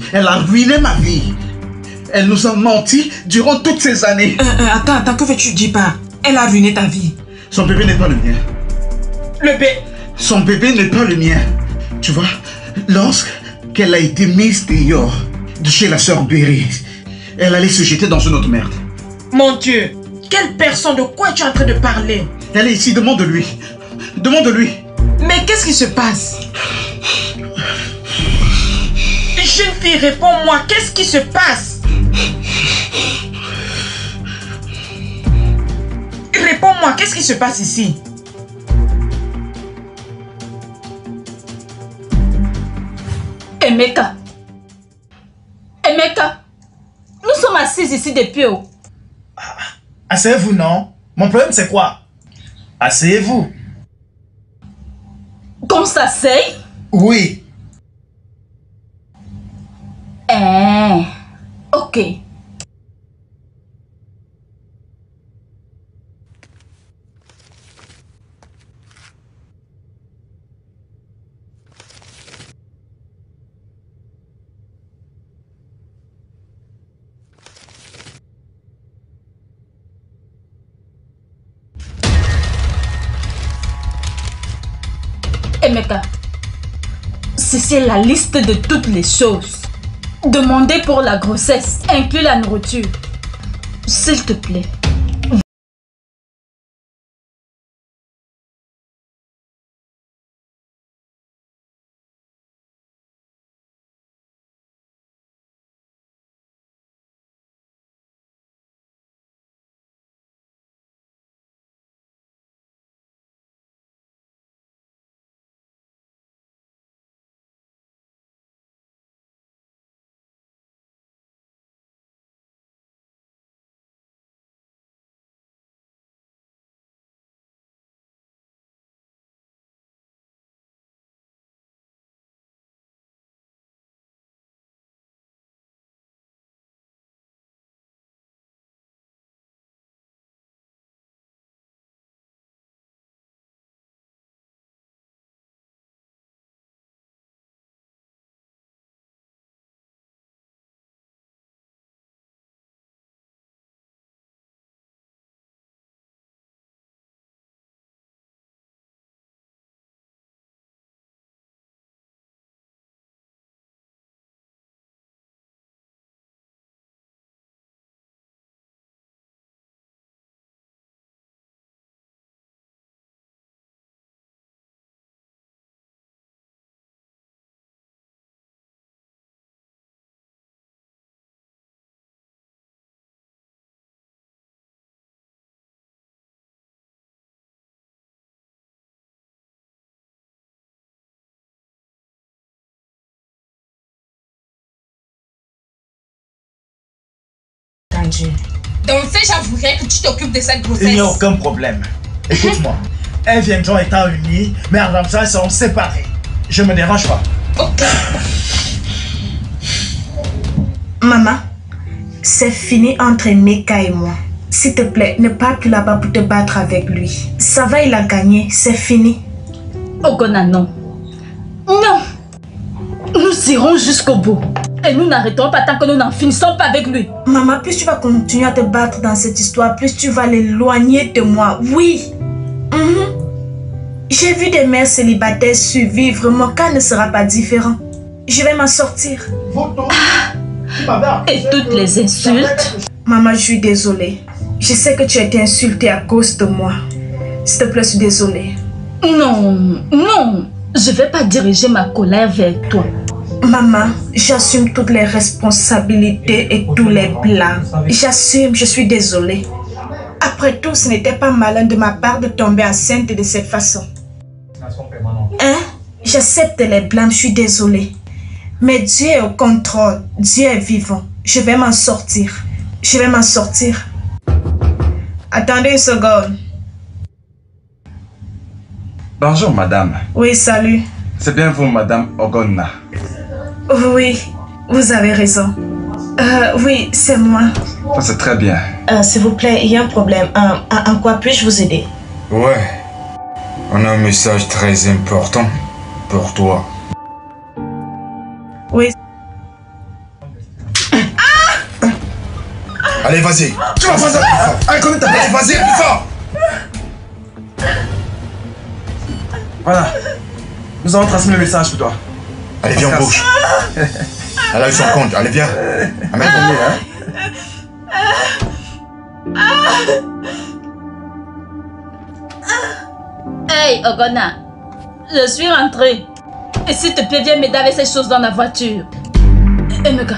Elle nous a menti durant toutes ces années. Attends, que veux-tu dire par elle a ruiné ta vie? Son bébé n'est pas le mien. Son bébé n'est pas le mien. Tu vois, lorsqu'elle a été mise dehors de chez la sœur Berry, elle allait se jeter dans une autre merde. Mon Dieu, quelle personne, de quoi es-tu en train de parler? Elle est ici, demande-lui. Demande-lui. Mais qu'est-ce qui se passe? Jeune fille, réponds-moi, qu'est-ce qui se passe? Réponds-moi, qu'est-ce qui se passe ici? Emeka, nous sommes assis ici depuis où? Asseyez-vous, non? Mon problème, c'est quoi? Asseyez-vous. Qu'on s'asseye? Oui. Ok. Emeka, ceci est la liste de toutes les choses. Demander pour la grossesse, inclut la nourriture. S'il te plaît. entendu. Donc, j'avouerais que tu t'occupes de cette grossesse. Il n'y a aucun problème. Écoute-moi. Elles viendront étant unies, mais en même temps, elles seront séparées. Je me dérange pas. Ok. Maman, c'est fini entre Emeka et moi. S'il te plaît, ne pars plus là-bas pour te battre avec lui. Ça va, il a gagné. C'est fini. Ogona, non. Non. Nous irons jusqu'au bout. Et nous n'arrêterons pas tant que nous n'en finissons pas avec lui. Maman, plus tu vas continuer à te battre dans cette histoire, plus tu vas l'éloigner de moi. Oui. J'ai vu des mères célibataires survivre. Mon cas ne sera pas différent. Je vais m'en sortir. Et toutes les insultes. Maman, je suis désolée. Je sais que tu as été insultée à cause de moi. S'il te plaît, je suis désolée. Non, non. Je ne vais pas diriger ma colère vers toi. Maman, j'assume toutes les responsabilités et tous les blâmes. J'assume, je suis désolée. Après tout, ce n'était pas malin de ma part de tomber enceinte de cette façon. Hein? J'accepte les blâmes, je suis désolée. Mais Dieu est au contrôle. Dieu est vivant. Je vais m'en sortir. Je vais m'en sortir. Attendez une seconde. Bonjour, madame. Oui, salut. C'est bien vous, madame Ogonna. Oui, vous avez raison. Oui, c'est moi. Ça, c'est très bien. S'il vous plaît, il y a un problème. En quoi puis-je vous aider? Ouais. On a un message très important pour toi. Oui. Allez, vas-y. Tu vas faire ça plus fort. Allez, comment t'appelles? Vas-y, plus fort. Voilà. Nous avons transmis le message pour toi. Allez, viens, on bouge. Elle a eu son compte. Allez, viens. Amène. Hey, Ogona. Je suis rentrée. Et s'il te plaît, viens m'aider avec ces choses dans la voiture. Emeka.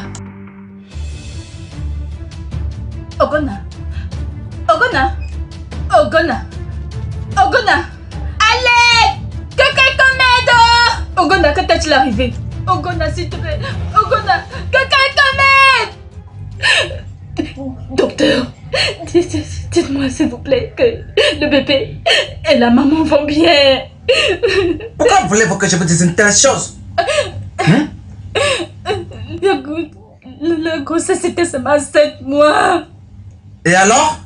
Ogona. Ogona. Ogona. Ogona. Allez! Que quelqu'un m'aide! Ogona, que t'est-il arrivé? Ogona, s'il te plaît. Ogona, que quelqu'un m'aide! Docteur, dites-moi s'il vous plaît que le bébé et la maman vont bien. Pourquoi voulez-vous que je vous dise une telle chose? La grossesse c'était seulement 7 mois. Et alors?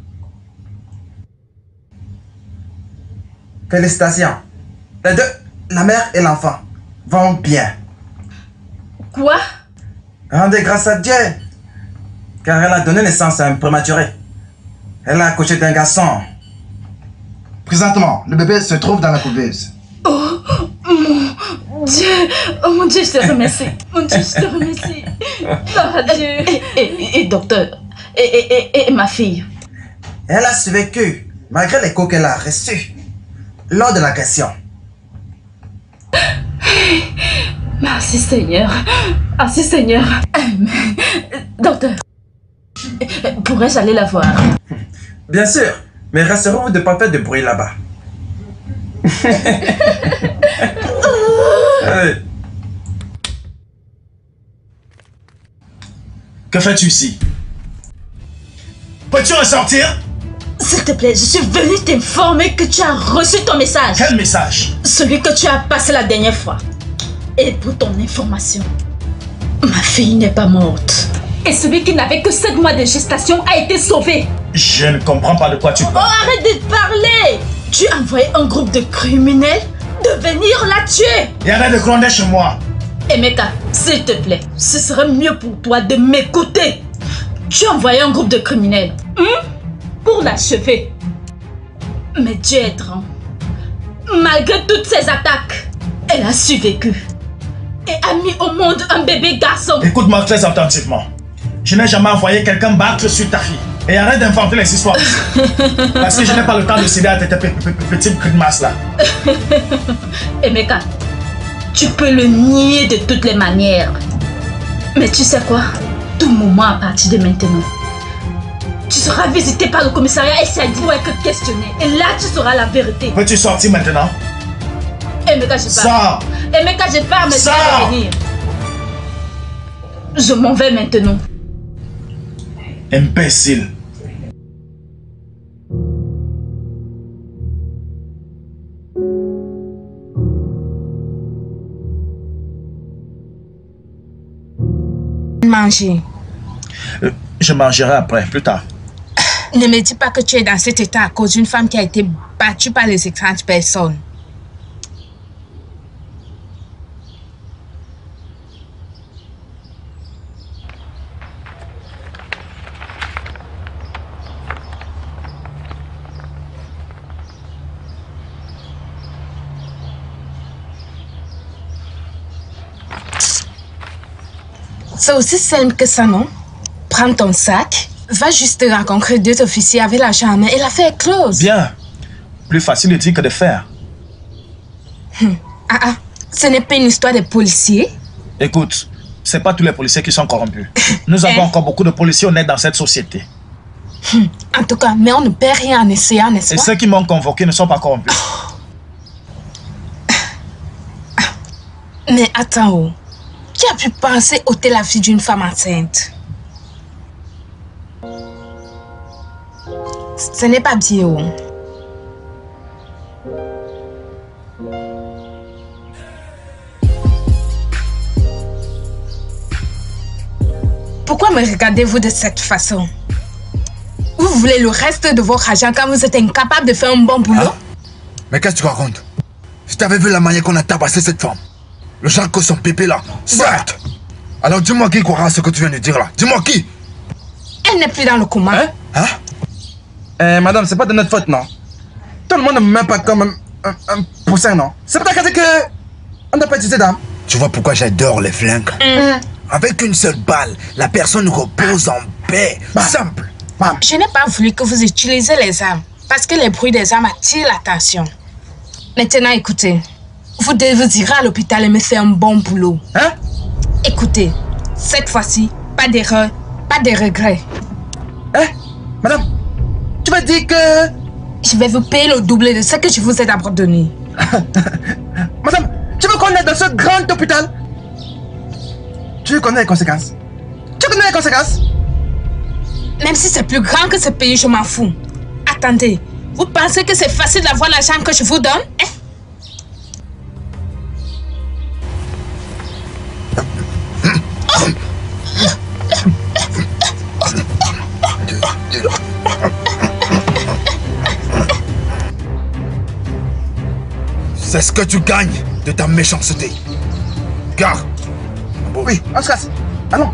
Félicitations. Les deux, la mère et l'enfant, vont bien. Quoi? Rendez grâce à Dieu. Car elle a donné naissance à un prématuré. Elle a accouché d'un garçon. Présentement, le bébé se trouve dans la couveuse. Oh mon Dieu! Oh mon Dieu, je te remercie. Mon Dieu, je te remercie. Oh Dieu. Et docteur, et ma fille? Elle a survécu, malgré les coups qu'elle a reçus lors de l'agression. Merci Seigneur. Merci Seigneur. Docteur, pourrais-je aller la voir? Bien sûr, mais rassurez-vous de ne pas faire de bruit là-bas. Que fais-tu ici? Peux-tu ressortir? S'il te plaît, je suis venue t'informer que tu as reçu ton message. Quel message? Celui que tu as passé la dernière fois. Et pour ton information, ma fille n'est pas morte. Et celui qui n'avait que 7 mois de gestation a été sauvé. Je ne comprends pas de quoi tu parles. Oh, arrête de parler! Tu as envoyé un groupe de criminels de venir la tuer. Et arrête de gronder chez moi. Emeka, s'il te plaît, ce serait mieux pour toi de m'écouter. Tu as envoyé un groupe de criminels pour l'achever. Mais Dieu est grand. Malgré toutes ces attaques, elle a survécu. Et a mis au monde un bébé garçon. Écoute-moi très attentivement. Je n'ai jamais envoyé quelqu'un battre sur ta fille. Et arrête d'inventer les histoires. Parce que je n'ai pas le temps de céder à tes petites grimaces là. Emeka, tu peux le nier de toutes les manières. Mais tu sais quoi? Tout moment à partir de maintenant, tu seras visité par le commissariat et ça dit pour être questionné. Et là, tu sauras la vérité. Peux-tu sortir maintenant? Emeka, je pars. Sors! Emeka, je pars, mais tu vas revenir. Je m'en vais maintenant. Imbécile. Manger. Je mangerai après, plus tard. Ne me dis pas que tu es dans cet état à cause d'une femme qui a été battue par les étranges personnes. C'est aussi simple que ça, non? Prends ton sac, va juste rencontrer 2 officiers avec l'argent à main et l'affaire est close. Bien. Plus facile de dire que de faire. Ce n'est pas une histoire de policiers. Écoute, c'est pas tous les policiers qui sont corrompus. Nous avons encore beaucoup de policiers honnêtes dans cette société. En tout cas, mais on ne perd rien en essayant, n'est-ce pas? Et ceux qui m'ont convoqué ne sont pas corrompus. Mais attends, qui a pu penser ôter la vie d'une femme enceinte? Ce n'est pas bien. Pourquoi me regardez-vous de cette façon? Vous voulez le reste de votre argent quand vous êtes incapable de faire un bon boulot? Mais qu'est-ce que tu racontes? Si tu avais vu la manière qu'on a tabassé cette femme, le genre que son pépé là, certes. Alors dis-moi qui croira à ce que tu viens de dire là. Dis-moi qui? Elle n'est plus dans le coma. Madame, c'est pas de notre faute, non? Tout le monde ne me met pas comme un poussin, non? C'est peut-être que on doit pas utiliser d'âme. Tu vois pourquoi j'adore les flingues? Avec une seule balle, la personne repose en paix. Simple. Je n'ai pas voulu que vous utilisiez les armes parce que les bruits des armes attirent l'attention. Maintenant, écoutez. Vous devez vous ir à l'hôpital et me faire un bon boulot. Écoutez, cette fois-ci, pas d'erreur, pas de regrets. Madame, tu vas dire que... Je vais vous payer le double de ce que je vous ai d'abord donné. Madame, tu veux qu'on aille dans ce grand hôpital? Tu connais les conséquences? Tu connais les conséquences? Même si c'est plus grand que ce pays, je m'en fous. Attendez, vous pensez que c'est facile d'avoir l'argent que je vous donne? C'est ce que tu gagnes de ta méchanceté. Car... Oui, on se casse. Allons.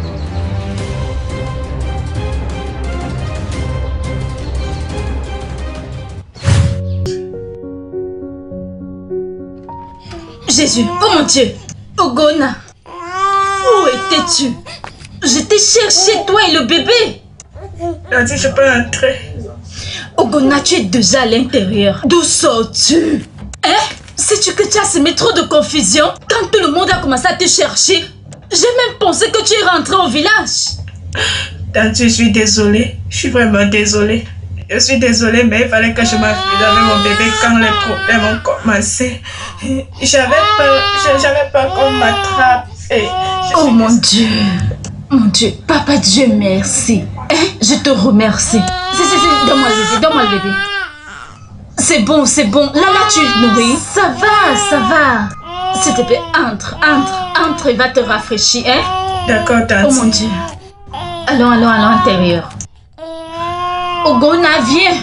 Jésus, oh mon Dieu, Ogona, où étais-tu? Je t'ai cherché, toi et le bébé. Daddy, je peux entrer. Ogona, tu es déjà à l'intérieur. D'où sors-tu? Sais-tu que tu as semé trop de confusion? Quand tout le monde a commencé à te chercher, j'ai même pensé que tu es rentré au village. Daddy, je suis désolée. Je suis vraiment désolée. Je suis désolée, mais il fallait que je m'enfuie avec mon bébé quand les problèmes ont commencé. J'avais peur qu'on m'attrape. Oh mon Dieu. Mon Dieu, Papa Dieu merci. Je te remercie. Donne-moi le bébé, donne-moi le bébé. C'est bon, c'est bon. Là, tu nourris. Ça va. S'il te plaît, entre et va te rafraîchir, D'accord, tante. Oh mon Dieu. Allons à l'intérieur. Ogona, viens.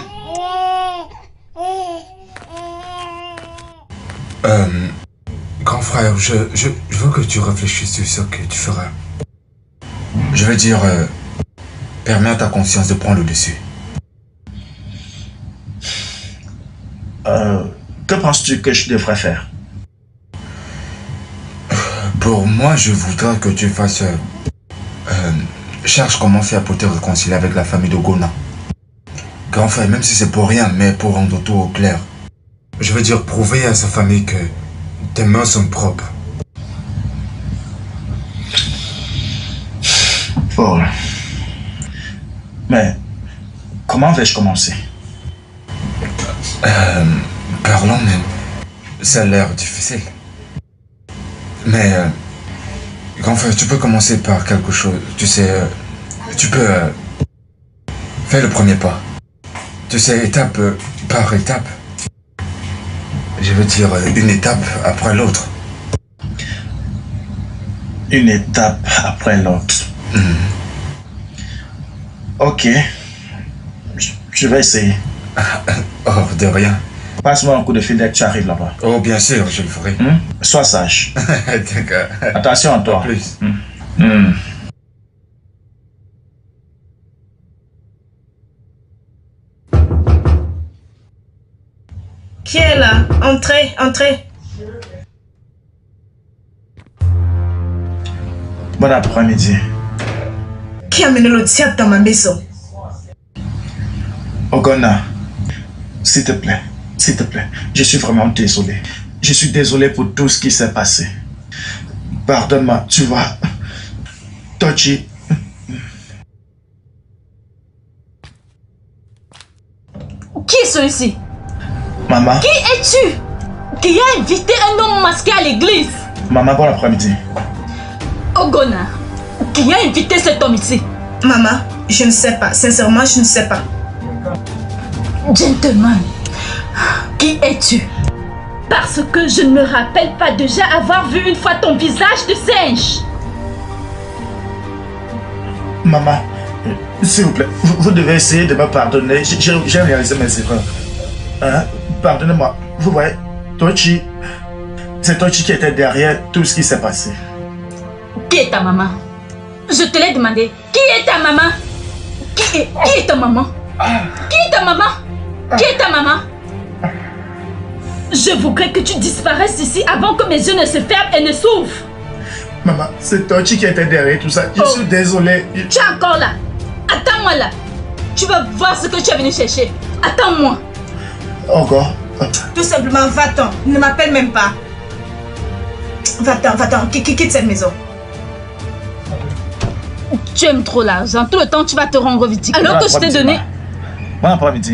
Grand frère, je veux que tu réfléchisses sur ce que tu feras. Je veux dire, permets à ta conscience de prendre le dessus. Que penses-tu que je devrais faire? Pour moi, je voudrais que tu fasses... cherche comment faire pour te réconcilier avec la famille d'Ogona. Grand frère, même si c'est pour rien, mais pour rendre tout au clair. Je veux dire, prouver à sa famille que tes mains sont propres. Paul. Mais comment vais-je commencer? Parlons même. Ça a l'air difficile. Mais, grand frère, tu peux commencer par quelque chose. Tu sais, tu peux Fais le premier pas. Tu sais, étape par étape. Je veux dire, une étape après l'autre. Une étape après l'autre. Ok. Je vais essayer. Oh, de rien. Passe-moi un coup de fil dès que tu arrives là-bas. Oh, bien sûr, je le ferai. Sois sage. D'accord. Attention à toi. En plus. Qui est là? Entrez, entrez. Bon après-midi. Qui a mené le diable dans ma maison? Ogona, s'il te plaît, je suis vraiment désolé. Je suis désolé pour tout ce qui s'est passé. Pardonne-moi, tu vois. Tochi. Qui est celui-ci? Maman. Qui es-tu? Qui a invité un homme masqué à l'église? Maman, bon après-midi. Ogona, qui a invité cet homme ici? Maman, je ne sais pas. Sincèrement, je ne sais pas. Gentleman, qui es-tu? Parce que je ne me rappelle pas déjà avoir vu une fois ton visage de singe. Maman, s'il vous plaît, vous devez essayer de me pardonner. J'ai réalisé mes erreurs. Hein? Pardonnez-moi. Vous voyez, Tochi, c'est Tochi qui était derrière tout ce qui s'est passé. Qui est ta maman? Je te l'ai demandé. Qui est ta maman? Qui est ta maman? Qui est ta maman? Qui est ta maman? Je voudrais que tu disparaisses ici avant que mes yeux ne se ferment et ne s'ouvrent. Maman, c'est Tochi qui était derrière tout ça. Je suis désolé. Tu es encore là. Attends-moi là. Tu vas voir ce que tu es venu chercher. Attends-moi. Encore? Tout simplement, va-t'en. Ne m'appelle même pas. Va-t'en, va-t'en. Quitte cette maison. Tu aimes trop l'argent. Tout le temps, tu vas te rendre ridicule. Alors que je t'ai donné... Bon après-midi.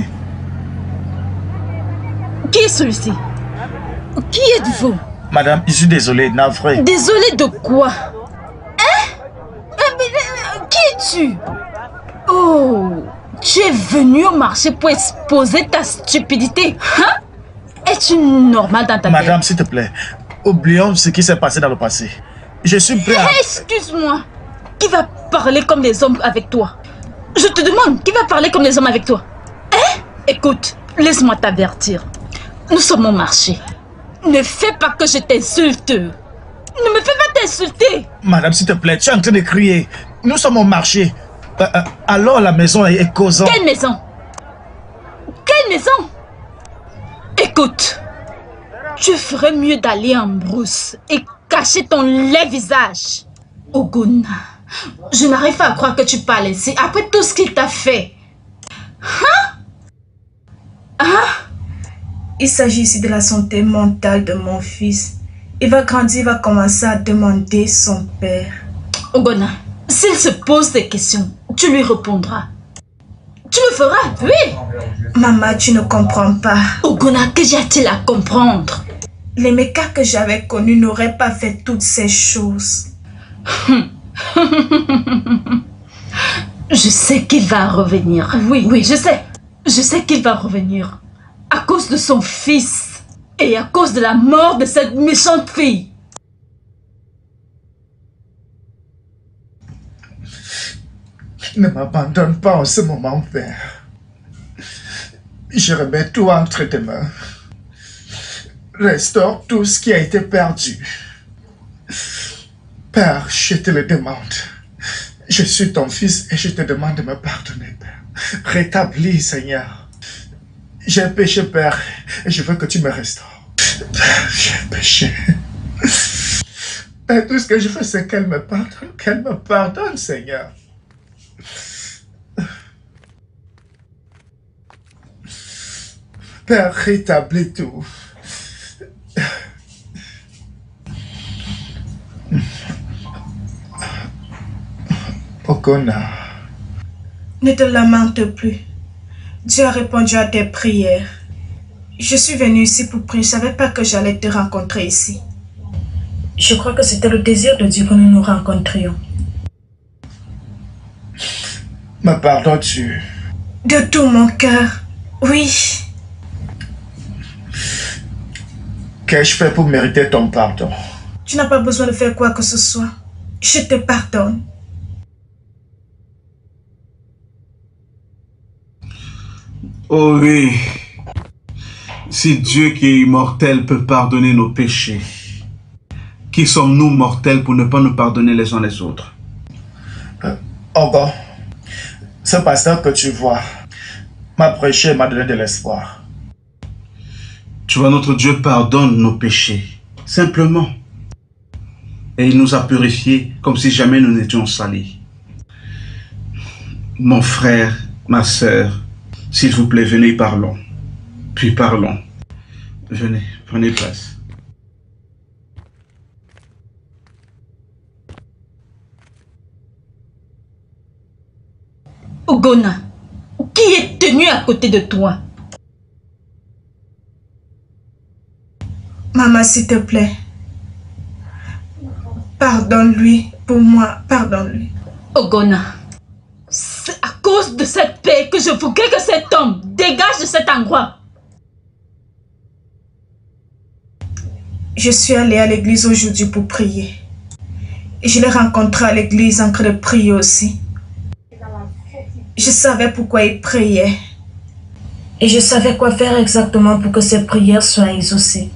Qui est celui-ci? Qui êtes-vous? Madame, je suis désolé, navré. Désolé de quoi? Hein? Qui es-tu? Oh, tu es venu au marché pour exposer ta stupidité. Hein? Es-tu normal dans ta tête? Madame, s'il te plaît, oublions ce qui s'est passé dans le passé. Je suis prêt à... Excuse-moi. Qui va parler comme des hommes avec toi? Je te demande, qui va parler comme des hommes avec toi? Hein? Écoute, laisse-moi t'avertir. Nous sommes au marché. Ne fais pas que je t'insulte. Ne me fais pas t'insulter. Madame, s'il te plaît, tu es en train de crier. Nous sommes au marché. Alors la maison est causante. Quelle maison? Quelle maison? Écoute, tu ferais mieux d'aller en brousse et cacher ton laid visage. Ogona, je n'arrive pas à croire que tu parles ici après tout ce qu'il t'a fait. Hein? Hein? Il s'agit ici de la santé mentale de mon fils. Il va grandir, il va commencer à demander son père. Ogona, s'il se pose des questions, tu lui répondras. Tu le feras, oui. Maman, tu ne comprends pas. Ogona, que y a-t-il à comprendre? Les mécas que j'avais connus n'auraient pas fait toutes ces choses. Je sais qu'il va revenir. Oui, je sais. Je sais qu'il va revenir. À cause de son fils et à cause de la mort de cette méchante fille. Ne m'abandonne pas en ce moment, Père. Je remets tout entre tes mains. Restaure tout ce qui a été perdu. Père, je te le demande. Je suis ton fils et je te demande de me pardonner, Père. Rétablis, Seigneur. J'ai péché, Père, et je veux que tu me restaures. Père, j'ai péché. Et tout ce que je fais, c'est qu'elle me pardonne, Seigneur. Père, rétablis tout. Ogona. Ne te lamente plus. Dieu a répondu à tes prières. Je suis venue ici pour prier. Je ne savais pas que j'allais te rencontrer ici. Je crois que c'était le désir de Dieu que nous nous rencontrions. Me pardonnes-tu? De tout mon cœur, oui. Qu'ai-je fait pour mériter ton pardon? Tu n'as pas besoin de faire quoi que ce soit. Je te pardonne. Oh oui. Si Dieu qui est immortel peut pardonner nos péchés, qui sommes-nous mortels pour ne pas nous pardonner les uns les autres? Ogo, ce pasteur que tu vois m'a prêché et m'a donné de l'espoir. Tu vois, notre Dieu pardonne nos péchés, simplement. Et il nous a purifiés comme si jamais nous n'étions salis. Mon frère, ma sœur, s'il vous plaît, venez, parlons. Puis parlons. Venez, prenez place. Ogona, qui est tenu à côté de toi? Maman, s'il te plaît. Pardonne-lui pour moi, pardonne-lui. Ogona, c'est à cause de cette paix que je voudrais que cet homme dégage de cet endroit. Je suis allée à l'église aujourd'hui pour prier. Et je l'ai rencontré à l'église en train de prier aussi. Je savais pourquoi il priait. Et je savais quoi faire exactement pour que ses prières soient exaucées.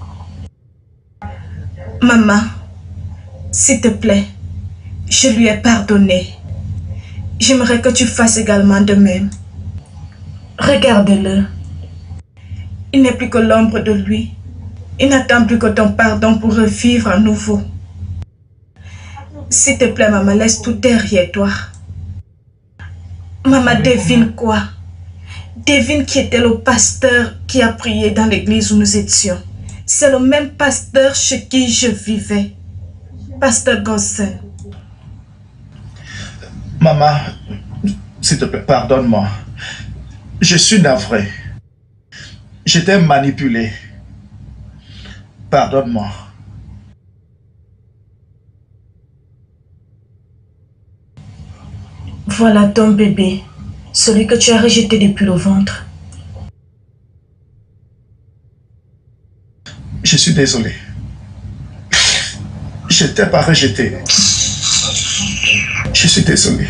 Maman, s'il te plaît, je lui ai pardonné. J'aimerais que tu fasses également de même. Regarde-le. Il n'est plus que l'ombre de lui. Il n'attend plus que ton pardon pour revivre à nouveau. S'il te plaît, maman, laisse tout derrière toi. Maman, devine quoi? Devine qui était le pasteur qui a prié dans l'église où nous étions. C'est le même pasteur chez qui je vivais. Pasteur Gossin. Maman, s'il te plaît, pardonne-moi. Je suis navré. J'étais manipulé. Pardonne-moi. Voilà ton bébé, celui que tu as rejeté depuis le ventre. Je suis désolé. Je t'ai pas rejeté. Je suis désolé.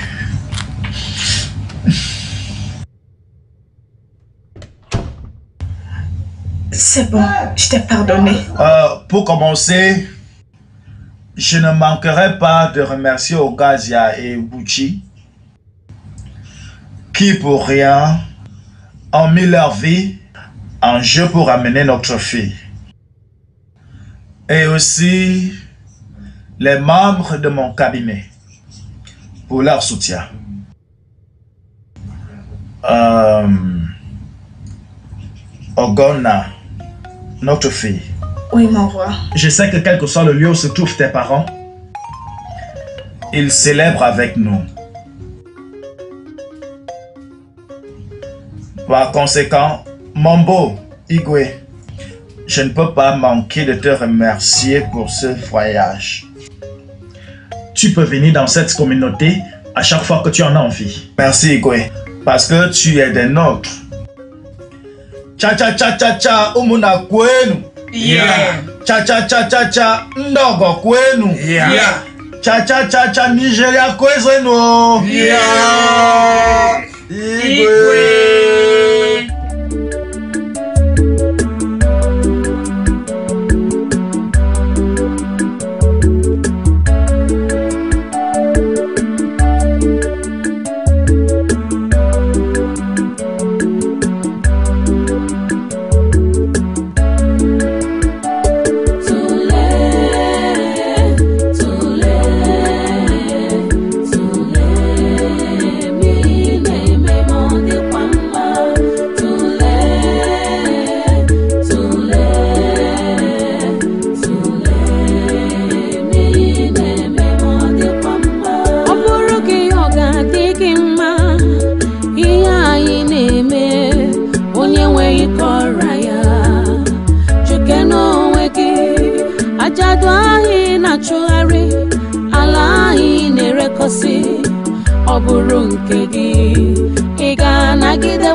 C'est bon, je t'ai pardonné. Pour commencer, je ne manquerai pas de remercier Ogazia et Buchi qui pour rien ont mis leur vie en jeu pour amener notre fille. Et aussi les membres de mon cabinet pour leur soutien. Ogona, notre fille. Oui, mon roi. Je sais que quel que soit le lieu où se trouvent tes parents, ils célèbrent avec nous. Par conséquent, mon beau Igwe, je ne peux pas manquer de te remercier pour ce voyage. Tu peux venir dans cette communauté à chaque fois que tu en as envie. Merci Igwe, parce que tu es des nôtres. Cha cha cha cha cha, umuna kwenu. Yeah. Cha cha cha cha cha, ndogo kwenu. Yeah. Cha cha cha cha, Nigeria kwenu. Yeah. Igwe. Ọ bụrụ nke gị, ị ga-anagide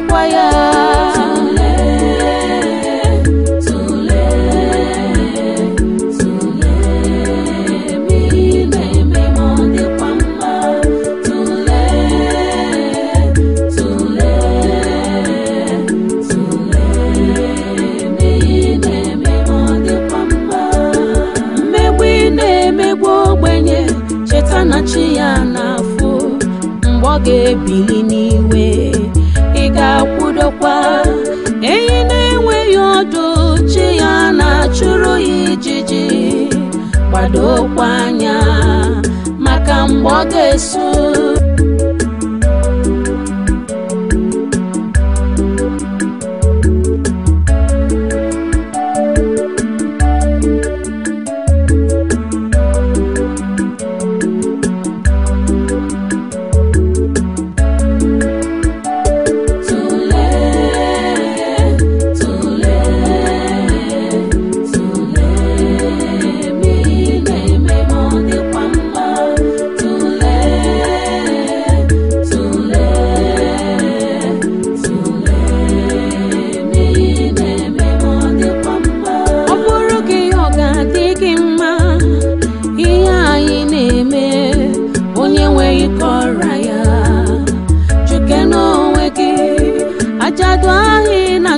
chi ya na-afụ mgbe ọ ga-ebili n'iwe ị ga-akwụdokwa enyi na-enweghị ọdụ chi ya na-achụrụ ya ijiji gbadokwa anya maka mgbe ọ ga-esu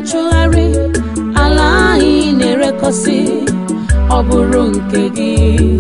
ọ bụrụ nke gị